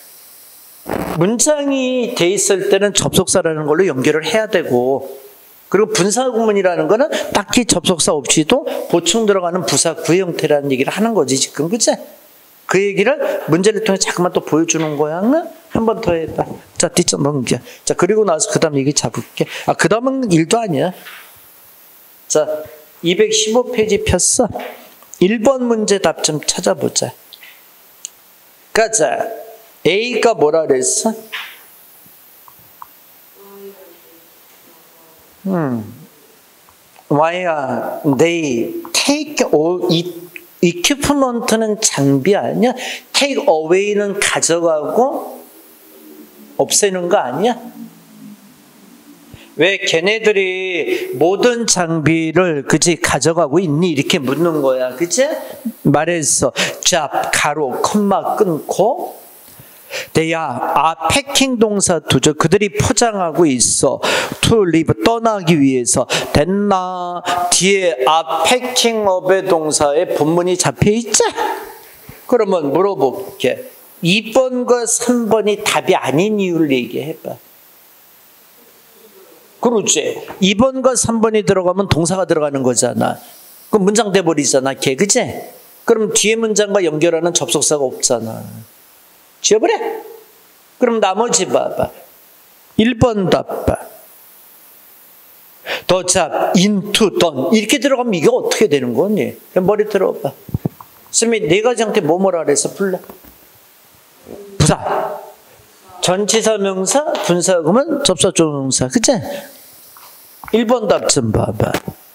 문장이 돼 있을 때는 접속사라는 걸로 연결을 해야 되고, 그리고 분사구문이라는 거는 딱히 접속사 없이도 보충 들어가는 부사 구의 형태라는 얘기를 하는 거지, 지금, 그치? 그 얘기를 문제를 통해 자꾸만 또 보여주는 거야. 한 번 더 해봐. 자, 뒷점 넘겨. 자, 그리고 나서 그 다음 얘기 잡을게. 아, 그 다음은 일도 아니야. 자, 이백십오 페이지 폈어. 일 번 문제 답 좀 찾아보자. 가자. A가 뭐라 그랬어? 음. Why they take all it equipment는 장비 아니야? take away는 가져가고 없애는 거 아니야? 왜 걔네들이 모든 장비를 그치 가져가고 있니? 이렇게 묻는 거야, 그치? 말해서 job 가로 콤마 끊고 they are, are packing 동사 두죠. 그들이 포장하고 있어. to leave 떠나기 위해서. 됐나? 뒤에 are packing up의 동사에 본문이 잡혀 있지? 그러면 물어볼게. 이 번과 삼 번이 답이 아닌 이유를 얘기해봐. 그렇지. 이 번과 삼 번이 들어가면 동사가 들어가는 거잖아. 그럼 문장 돼버리잖아, 걔, 그치? 그럼 뒤에 문장과 연결하는 접속사가 없잖아. 지워버려. 그럼 나머지 봐봐. 일 번 답 봐. 더 잡, into, done 이렇게 들어가면 이게 어떻게 되는 거니? 머리 들어봐. 스미 네 가지 형태 뭐 뭐라 그래서 불러? 부사. 전치사 명사, 분사구문, 접사 조동사. 그치? 일 번 답 좀 봐봐.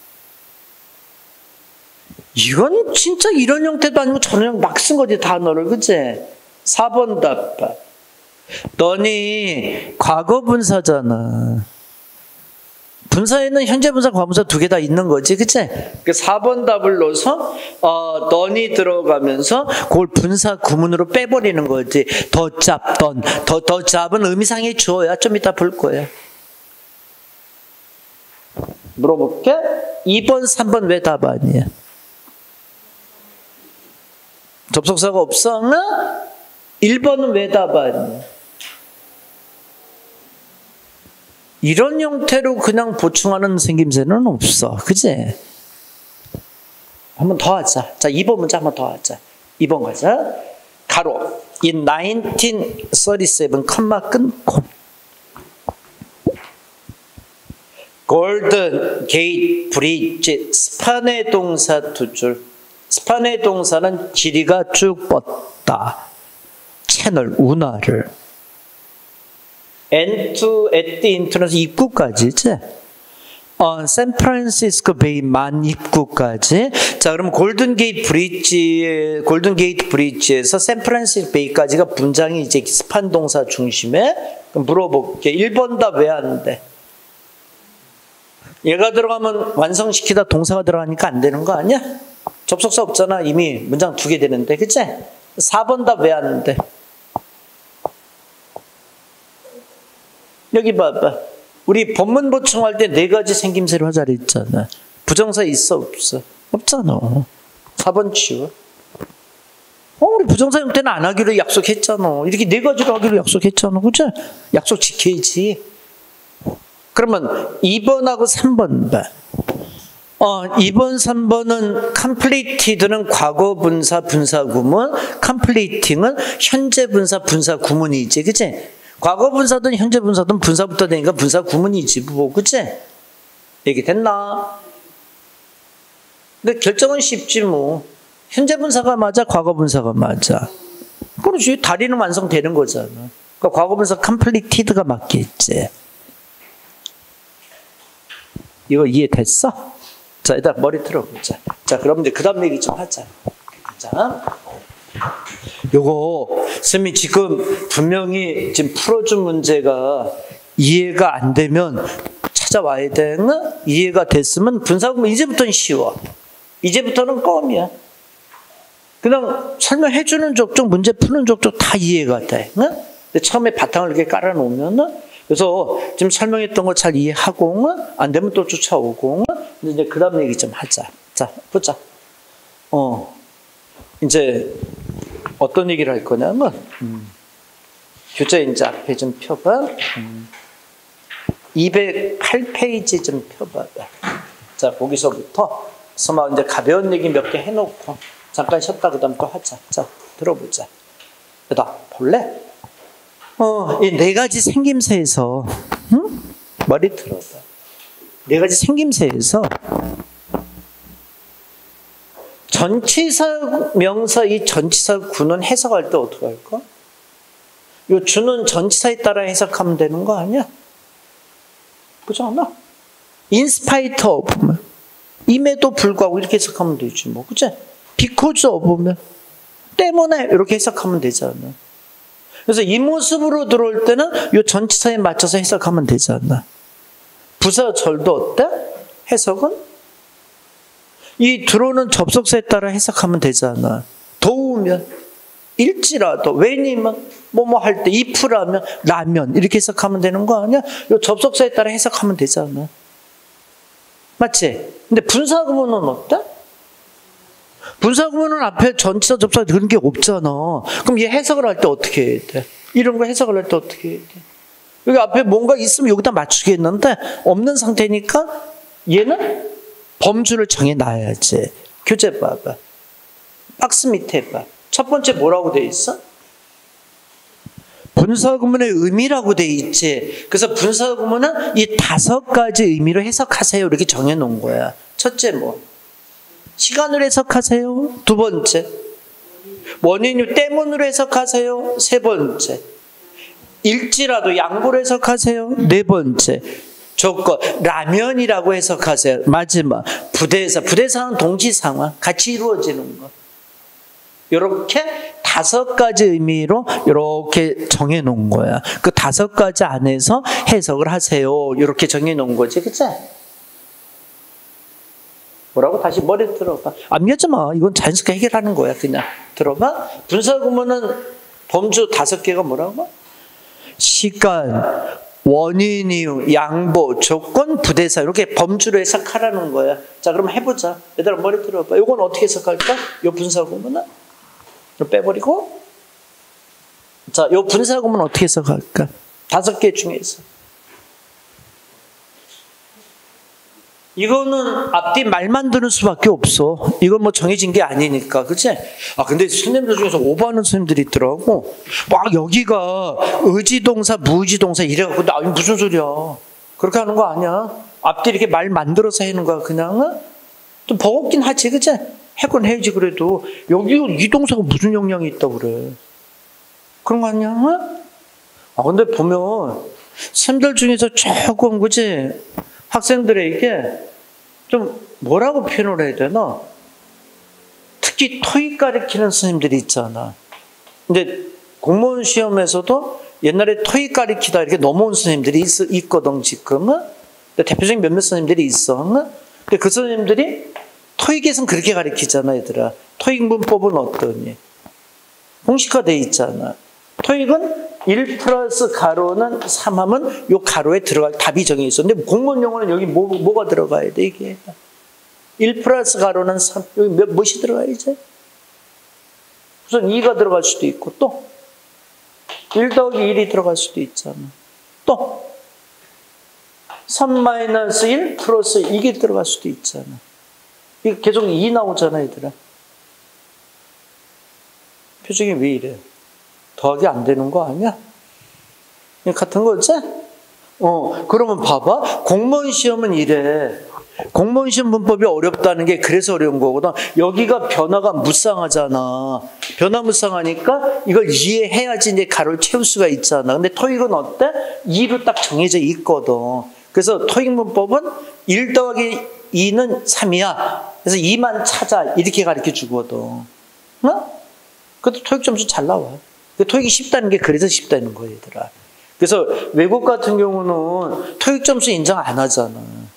이건 진짜 이런 형태도 아니고 저는 막 쓴 거지 단어를. 그치? 사 번 답 봐. 너니 과거 분사잖아. 분사에는 현재 분사, 과분사 두 개 다 있는 거지, 그치? 사 번 답을 넣어서 어, 너니 들어가면서 그걸 분사 구문으로 빼버리는 거지. 더 잡던, 더, 더 잡은 의미상의 주어야. 좀 이따 볼 거야. 물어볼게. 이 번, 삼 번 왜 답 아니야? 접속사가 없어? 응? 일 번은 왜 답 아니야? 이런 형태로 그냥 보충하는 생김새는 없어. 그치? 한 번 더 하자. 자, 이 번 문제 한 번 더 하자. 이 번 가자. 가로. In nineteen thirty-seven, 컴마 끊고. 골든 게이트 브리지, 스판의 동사 두 줄. 스판의 동사는 길이가 쭉 뻗다. 채널, 운하를. and to, at the 인터넷 입구까지지. 어, 샌프란시스코 베이 만 입구까지. 자, 그럼 골든 게이트 브리지, 골든 게이트 브리지에서 샌프란시스코 베이까지가 분장이 이제 스판 동사 중심에. 그럼 물어볼게. 일 번 답 왜 안 돼? 얘가 들어가면 완성시키다 동사가 들어가니까 안 되는 거 아니야? 접속사 없잖아. 이미 문장 두 개 되는데, 그치? 사 번 답 왜 안 돼? 여기 봐봐. 우리 본문 보충할 때 네 가지 생김새로 하자 그랬잖아. 부정사 있어 없어? 없잖아. 사 번 치워. 어, 우리 부정사 형태는 안 하기로 약속했잖아. 이렇게 네 가지로 하기로 약속했잖아. 그치? 약속 지켜야지. 그러면 이 번하고 삼 번 봐. 어, 이 번, 삼 번은 completed는 과거 분사, 분사 구문, completing은 현재 분사, 분사 구문이지, 그치? 과거 분사든 현재 분사든 분사부터 되니까 분사 구문이지, 뭐, 그치? 얘기 됐나? 근데 결정은 쉽지, 뭐. 현재 분사가 맞아, 과거 분사가 맞아. 그렇지, 다리는 완성되는 거잖아. 그러니까 과거 분사 completed가 맞겠지. 이거 이해됐어? 자, 일단 머리 틀어보자. 자, 그럼 이제 그 다음 얘기 좀 하자. 자, 요거, 쌤이 지금 분명히 지금 풀어준 문제가 이해가 안 되면 찾아와야 돼. 응? 이해가 됐으면 분사구문 이제부터는 쉬워. 이제부터는 껌이야. 그냥 설명해주는 족족, 문제 푸는 족족 다 이해가 돼. 응? 근데 처음에 바탕을 이렇게 깔아놓으면은 그래서 지금 설명했던 거 잘 이해하고 안 되면 또 쫓아오고 근데 이제 그 다음 얘기 좀 하자. 자, 보자. 어, 이제 어떤 얘기를 할 거냐면 음, 교재 이제 앞에 좀 펴봐. 음, 이백팔 페이지 좀 펴봐봐. 자, 거기서부터 서막 이제 가벼운 얘기 몇 개 해놓고 잠깐 쉬었다 그 다음 또 하자. 자, 들어보자. 얘들아, 볼래? 어, 이 네 가지 생김새에서, 응? 머리 들어봐. 네 가지 생김새에서 전치사, 명사, 이 전치사 구는 해석할 때 어떻게 할까? 요 주는 전치사에 따라 해석하면 되는 거 아니야? 그렇지 않아? In spite of, 임에도 불구하고 이렇게 해석하면 되지 뭐, 그치? because of면 때문에 이렇게 해석하면 되잖아. 그래서 이 모습으로 들어올 때는 이 전치사에 맞춰서 해석하면 되지 않나. 부사절도 어때? 해석은? 이 들어오는 접속사에 따라 해석하면 되지 않나. 더우면, 일지라도, 왜냐면, 뭐뭐 할 때, if라면, 라면, 이렇게 해석하면 되는 거 아니야? 이 접속사에 따라 해석하면 되지 않나. 맞지? 근데 분사구문은 어때? 분사구문은 앞에 전치사 접사 그런 게 없잖아. 그럼 얘 해석을 할 때 어떻게 해야 돼? 이런 거 해석을 할 때 어떻게 해야 돼? 여기 앞에 뭔가 있으면 여기다 맞추겠는데 없는 상태니까 얘는 범주를 정해놔야지. 교재 봐봐. 박스 밑에 봐. 첫 번째 뭐라고 돼 있어? 분사구문의 의미라고 돼 있지. 그래서 분사구문은 이 다섯 가지 의미로 해석하세요. 이렇게 정해놓은 거야. 첫째 뭐? 시간으로 해석하세요. 두 번째, 원인이 때문으로 해석하세요. 세 번째, 일지라도 양보로 해석하세요. 네 번째, 조건 라면이라고 해석하세요. 마지막, 부대사. 부대사는 동시 상황 같이 이루어지는 거. 이렇게 다섯 가지 의미로 이렇게 정해놓은 거야. 그 다섯 가지 안에서 해석을 하세요. 이렇게 정해놓은 거지, 그치? 뭐라고? 다시 머리 들어봐. 압류하지 마. 이건 자연스럽게 해결하는 거야. 그냥 들어봐. 분사구문은 범주 다섯 개가 뭐라고? 시간, 원인, 이유, 양보, 조건, 부대사 이렇게 범주로 해석하라는 거야. 자, 그럼 해보자. 얘들아 머리 들어봐. 이건 어떻게 해석할까? 요 분사구문은 빼버리고. 자, 요 분사구문 어떻게 해석할까? 다섯 개 중에서 이거는 앞뒤 말만 드는 수밖에 없어. 이건 뭐 정해진 게 아니니까, 그치? 아, 근데 선생님들 중에서 오버하는 선생님들이 있더라고. 막 여기가 의지동사, 무의지동사 이래갖고, 나 무슨 소리야. 그렇게 하는 거 아니야. 앞뒤 이렇게 말 만들어서 하는 거야, 그냥. 좀 버겁긴 하지, 그치? 해건 해야지, 그래도. 여기 이 동사가 무슨 영향이 있다고 그래. 그런 거 아니야? 아, 근데 보면, 선생님들 중에서 조금, 그치? 학생들에게 좀 뭐라고 표현을 해야 되나? 특히 토익 가르치는 선생님들이 있잖아. 근데 공무원 시험에서도 옛날에 토익 가르치다 이렇게 넘어온 선생님들이 있, 있거든, 지금은. 대표적인 몇몇 선생님들이 있어. 근데 그 선생님들이 토익에서는 그렇게 가르치잖아, 얘들아. 토익 문법은 어떠니? 공식화되어 있잖아. 토익은 일 플러스 가로는 삼 하면 요 가로에 들어갈 답이 정해 있어. 근데 공무원 용어는 여기 뭐, 뭐가 들어가야 돼, 이게? 일 플러스 가로는 삼, 여기 몇, 무엇이 들어가야지? 우선 이가 들어갈 수도 있고, 또 일 더하기 일이 들어갈 수도 있잖아. 또 삼 마이너스 일 플러스 이게 들어갈 수도 있잖아. 이게 계속 이 나오잖아, 얘들아. 표정이 왜 이래? 더하기 안 되는 거 아니야? 같은 거지? 어, 그러면 봐봐. 공무원 시험은 이래. 공무원 시험 문법이 어렵다는 게 그래서 어려운 거거든. 여기가 변화가 무쌍하잖아. 변화 무쌍하니까 이걸 이해해야지 이제 가로를 채울 수가 있잖아. 근데 토익은 어때? 이로 딱 정해져 있거든. 그래서 토익 문법은 일 더하기 이는 삼이야. 그래서 이만 찾아. 이렇게 가르쳐 주거든. 어? 그것도 토익 점수 잘 나와. 토익이 쉽다는 게 그래서 쉽다는 거예요, 얘들아. 그래서 외국 같은 경우는 토익 점수 인정 안 하잖아.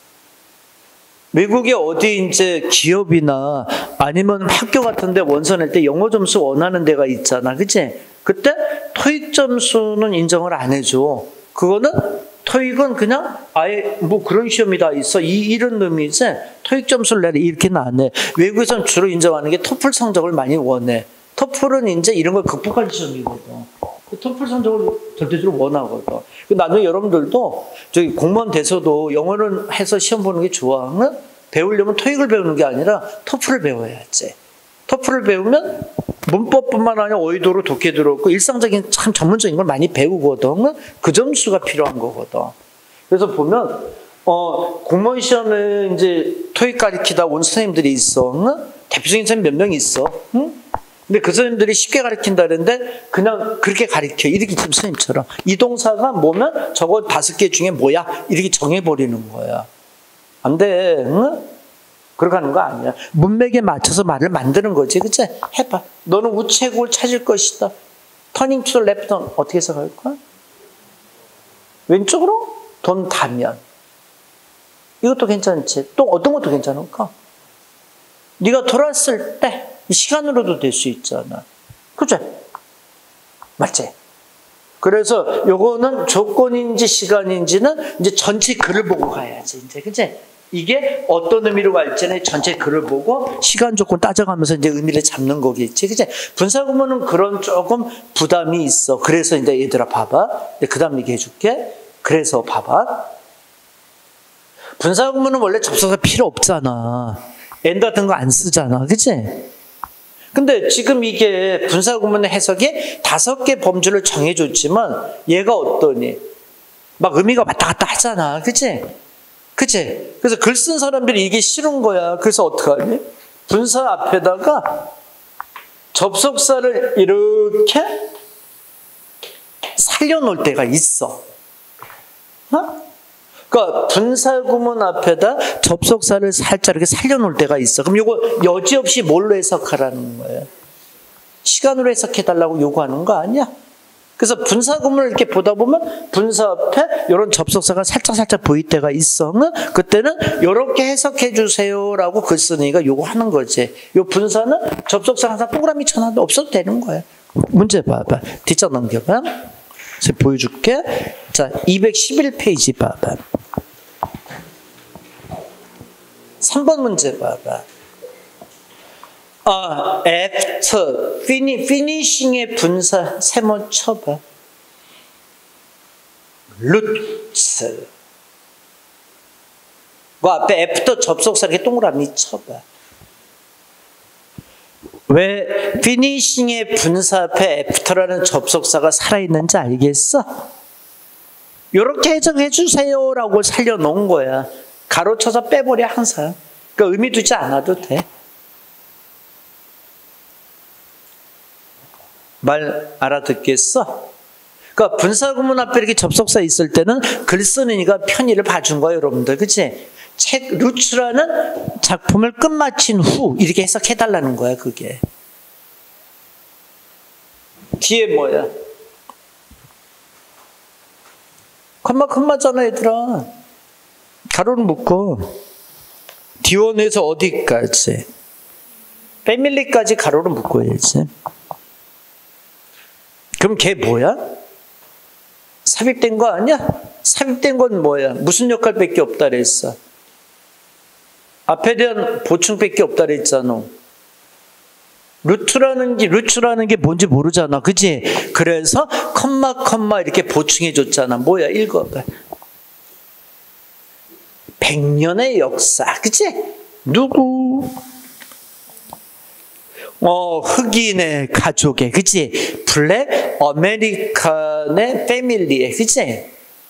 외국에 어디 이제 기업이나 아니면 학교 같은 데 원서 낼 때 영어 점수 원하는 데가 있잖아. 그치? 그때 토익 점수는 인정을 안 해줘. 그거는 토익은 그냥 아예 뭐 그런 시험이 다 있어. 이, 이런 의미지. 토익 점수를 내라. 이렇게는 안 해. 외국에서는 주로 인정하는 게 토플 성적을 많이 원해. 토플은 이제 이런 걸 극복할 시험이거든. 토플 성적을 절대적으로 원하거든. 나중에 여러분들도 저기 공무원 돼서도 영어를 해서 시험 보는 게 좋아. 응? 배우려면 토익을 배우는 게 아니라 토플을 배워야지. 토플을 배우면 문법뿐만 아니라 어휘도로 독해 들었고 일상적인 참 전문적인 걸 많이 배우거든. 그 점수가 필요한 거거든. 그래서 보면 어, 공무원 시험에 이제 토익 가르치다 온 선생님들이 있어. 응? 대표적인 선생님 몇 명 있어. 응? 근데 그 선생님들이 쉽게 가르친다 그랬는데 그냥 그렇게 가르쳐. 이렇게 지금 선생님처럼. 이 동사가 뭐면 저거 다섯 개 중에 뭐야? 이렇게 정해버리는 거야. 안 돼. 응? 그렇게 하는 거 아니야. 문맥에 맞춰서 말을 만드는 거지. 그치? 해봐. 너는 우체국을 찾을 것이다. 터닝 투 레프트 어떻게 해석할까? 왼쪽으로 돈다면. 이것도 괜찮지. 또 어떤 것도 괜찮을까? 네가 돌아왔을 때 시간으로도 될 수 있잖아. 그죠? 맞지? 그래서 요거는 조건인지 시간인지는 이제 전체 글을 보고 가야지. 이제, 그치? 이게 어떤 의미로 갈지는 전체 글을 보고 시간 조건 따져가면서 이제 의미를 잡는 거겠지. 그치? 분사구문은 그런 조금 부담이 있어. 그래서 이제 얘들아 봐봐. 그 다음 얘기해 줄게. 그래서 봐봐. 분사구문은 원래 접속사 필요 없잖아. and 같은 거 안 쓰잖아. 그치? 근데 지금 이게 분사구문의 해석에 다섯 개 범주를 정해줬지만 얘가 어떠니? 막 의미가 왔다 갔다 하잖아. 그치? 그치? 그래서 글 쓴 사람들이 이게 싫은 거야. 그래서 어떡하니? 분사 앞에다가 접속사를 이렇게 살려놓을 때가 있어. 어? 그러니까 분사구문 앞에다 접속사를 살짝 이렇게 살려놓을 때가 있어. 그럼 이거 여지없이 뭘로 해석하라는 거예요? 시간으로 해석해달라고 요구하는 거 아니야? 그래서 분사구문을 이렇게 보다 보면 분사 앞에 이런 접속사가 살짝 살짝 보일 때가 있어. 그때는 이렇게 해석해 주세요라고 글 쓰니까 요구하는 거지. 요 분사는 접속사 항상 동그라미 쳐놔도 없어도 되는 거야. 문제 봐봐. 뒷장 넘겨봐. 제가 보여줄게. 자, 이백십일 페이지 봐봐. 삼 번 문제 봐봐. 아, after, fini, finishing의 분사 세모 쳐봐. roots. 그 앞에 애프터 접속사 이렇게 동그라미 쳐봐. 왜 finishing의 분사 앞에 애프터라는 접속사가 살아있는지 알겠어? 이렇게 해석해 주세요라고 살려놓은 거야. 가로쳐서 빼버려 항상. 그러니까 의미 두지 않아도 돼. 말 알아듣겠어? 그러니까 분사구문 앞에 이렇게 접속사 있을 때는 글 쓰는 이가 편의를 봐준 거예요, 여러분들. 그치? 책, 루츠라는 작품을 끝마친 후 이렇게 해석해달라는 거야, 그게. 뒤에 뭐야? 컴마, 컴마잖아, 얘들아. 가로를 묶어. 디원에서 어디까지? 패밀리까지 가로를 묶어야지. 그럼 걔 뭐야? 삽입된 거 아니야? 삽입된 건 뭐야? 무슨 역할밖에 없다 그랬어? 앞에 대한 보충밖에 없다 그랬잖아. 루트라는 게, 루트라는 게 뭔지 모르잖아. 그치? 그래서 컴마 컴마 이렇게 보충해 줬잖아. 뭐야? 읽어봐. 백 년의 역사. 그치? 누구? 어, 흑인의 가족에, 그치? 블랙 아메리칸의 패밀리에, 그치?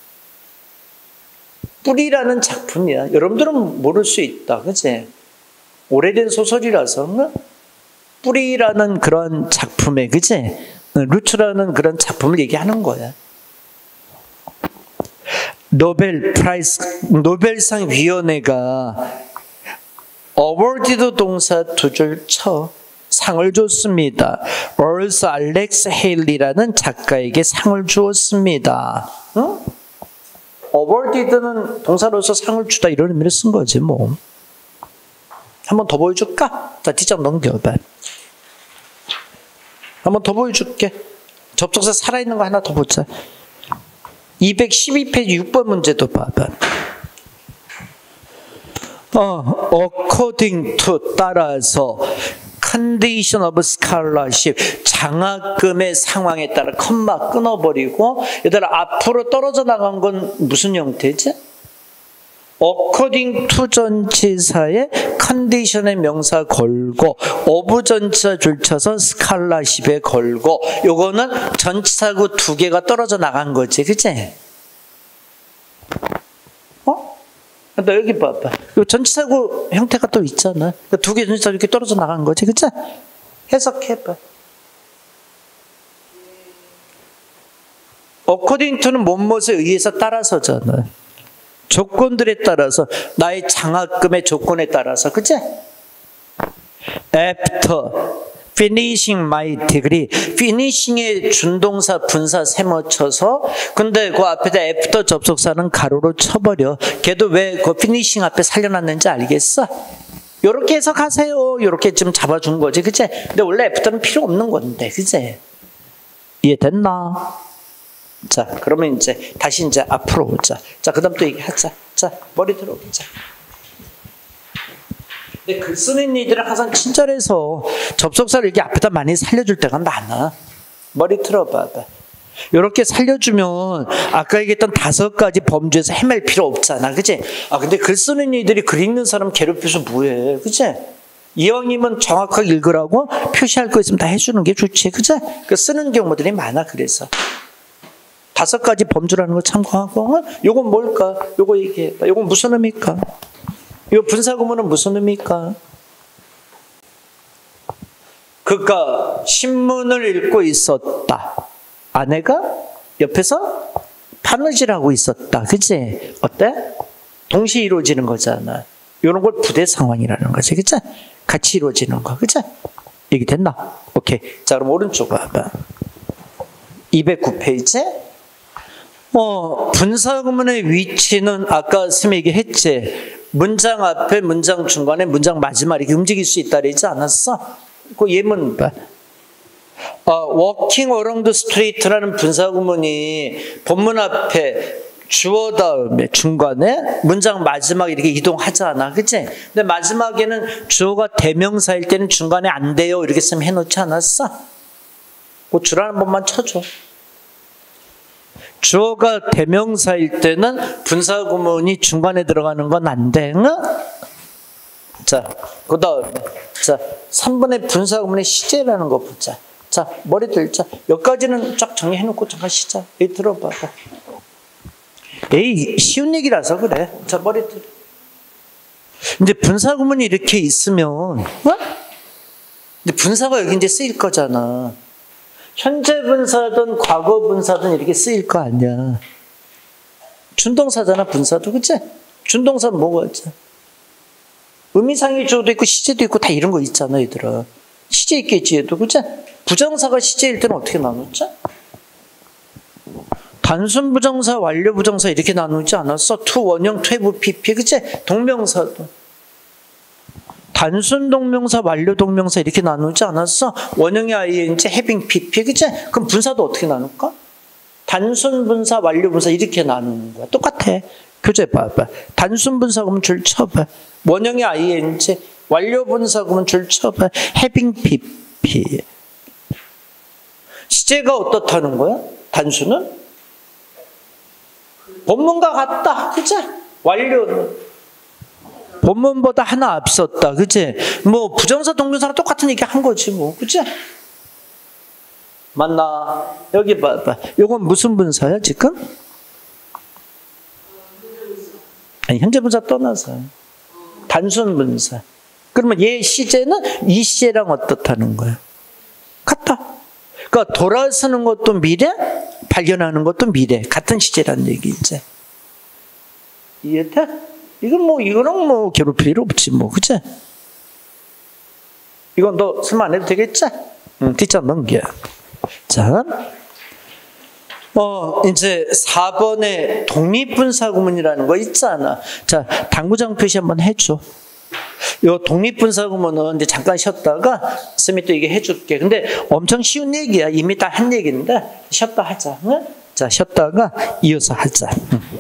뿌리라는 작품이야. 여러분들은 모를 수 있다, 그치? 오래된 소설이라서, 뿌리라는 그런 작품에, 그치? 루트라는 그런 작품을 얘기하는 거야. 노벨 프라이스, 노벨상 위원회가 어워디드 동사 두 줄 쳐. 상을 줬습니다. 얼스 알렉스 헤일리라는 작가에게 상을 주었습니다. 응? 어워디드는 동사로서 상을 주다 이런 의미를 쓴 거지 뭐. 한 번 더 보여줄까? 자, 뒷장 넘겨봐. 한 번 더 보여줄게. 접속사 살아있는 거 하나 더 보자. 이백십이 페이지 육 번 문제도 봐봐. 어, according to 따라서 condition of scholarship 장학금의 상황에 따라 컴마 끊어버리고 얘들아 앞으로 떨어져 나간 건 무슨 형태지? according to 전치사에 condition의 명사 걸고 of 전치사 줄쳐서 scholarship에 걸고 요거는 전치사구 두 개가 떨어져 나간 거지, 그치? 어? 너 여기 봐봐. 요 전치사구 형태가 또 있잖아. 두 개 전치사 이렇게 떨어져 나간 거지, 그치? 해석해봐. according to는 뭐뭐에 의해서 따라서잖아. 조건들에 따라서, 나의 장학금의 조건에 따라서, 그치? After finishing my degree, finishing의 준동사 분사 세모쳐서, 근데 그 앞에다 after 접속사는 가로로 쳐버려. 걔도 왜 그 finishing 앞에 살려놨는지 알겠어? 요렇게 해석하세요. 요렇게 좀 잡아준 거지, 그치? 근데 원래 after는 필요 없는 건데, 그치? 이해됐나? 자, 그러면 이제 다시 이제 앞으로 오자. 자, 그다음 또 얘기하자. 자, 머리 들어보자. 근데 글 쓰는 이들은 항상 친절해서 접속사를 이렇게 앞에다 많이 살려줄 때가 많아. 머리 틀어봐봐. 이렇게 살려주면 아까 얘기했던 다섯 가지 범주에서 헤맬 필요 없잖아, 그치? 아, 근데 글 쓰는 이들이 글 읽는 사람 괴롭혀서 뭐해, 그치? 이왕이면 정확하게 읽으라고 표시할 거 있으면 다 해주는 게 좋지, 그치? 그 쓰는 경우들이 많아, 그래서. 다섯 가지 범주라는 거 참고하고, 어? 요건 뭘까? 요거 얘기해봐. 요건 무슨 의미일까? 요 분사구문은 무슨 의미일까? 그가 신문을 읽고 있었다. 아내가 옆에서 바느질하고 있었다. 그치? 어때? 동시에 이루어지는 거잖아. 요런 걸 부대 상황이라는 거지. 그치? 같이 이루어지는 거. 그치? 얘기 됐나? 오케이. 자, 그럼 오른쪽 봐봐. 이백구 페이지. 어, 분사구문의 위치는 아까 선생님이 얘기했지. 문장 앞에, 문장 중간에, 문장 마지막 이렇게 움직일 수 있다 그러지 않았어? 그 예문 봐. 어, walking along the street라는 분사구문이 본문 앞에 주어 다음에 중간에 문장 마지막 이렇게 이동하잖아, 그치? 근데 마지막에는 주어가 대명사일 때는 중간에 안 돼요 이렇게 쓰면 해놓지 않았어? 그 줄 한 번만 쳐줘. 주어가 대명사일 때는 분사 구문이 중간에 들어가는 건 안 돼. 응? 자, 그 다음에 자, 삼 번의 분사 구문의 시제라는 거 보자. 자, 머리 들자. 여기까지는 쫙 정리해놓고 잠깐 쉬자. 이 들어봐봐. 에이, 쉬운 얘기라서 그래. 자, 머리 들. 이제 분사 구문이 이렇게 있으면, 어? 근데 분사가 여기 이제 쓰일 거잖아. 현재 분사든 과거 분사든 이렇게 쓰일 거 아니야. 준동사잖아, 분사도. 그치? 준동사 뭐가 있지? 의미상의 주어도 있고 시제도 있고 다 이런 거 있잖아, 얘들아. 시제 있겠지, 얘도. 그치? 부정사가 시제일 때는 어떻게 나눴지? 단순 부정사, 완료 부정사 이렇게 나누지 않았어? 투, 원형, 퇴부, 피피. 그치? 동명사도. 단순 동명사, 완료 동명사 이렇게 나누지 않았어? 원형의 아이엔지, having, pp. 그치? 그럼 분사도 어떻게 나눌까? 단순 분사, 완료 분사 이렇게 나누는 거야. 똑같아. 교재 봐봐. 단순 분사 그러면 줄 쳐봐. 원형의 아이엔지, 완료 분사 그러면 줄 쳐봐. having, pp. 시제가 어떻다는 거야? 단순은? 본문과 같다. 그치? 완료는? 본문보다 하나 앞섰다. 그치? 뭐 부정사 동명사랑 똑같은 얘기 한 거지 뭐. 그치? 맞나? 여기 봐봐. 이건 무슨 분사야 지금? 아니, 현재 분사 떠나서 단순 분사. 그러면 얘 시제는 이 시제랑 어떻다는 거야? 같다. 그러니까 돌아서는 것도 미래, 발견하는 것도 미래. 같은 시제란 얘기지. 이해돼? 이건 뭐, 이거랑 뭐, 괴롭힐 일 없지, 뭐, 그치? 이건 너 설마 안 해도 되겠지? 응, 뒷자 넘겨. 자, 어, 이제 사 번에 독립분사 구문이라는 거 있잖아. 자, 당구장 표시 한번 해줘. 요 독립분사 구문은 이제 잠깐 쉬었다가 쌤이 또 이게 해줄게. 근데 엄청 쉬운 얘기야. 이미 다 한 얘기인데, 쉬었다 하자. 응? 자, 쉬었다가 이어서 하자. 응.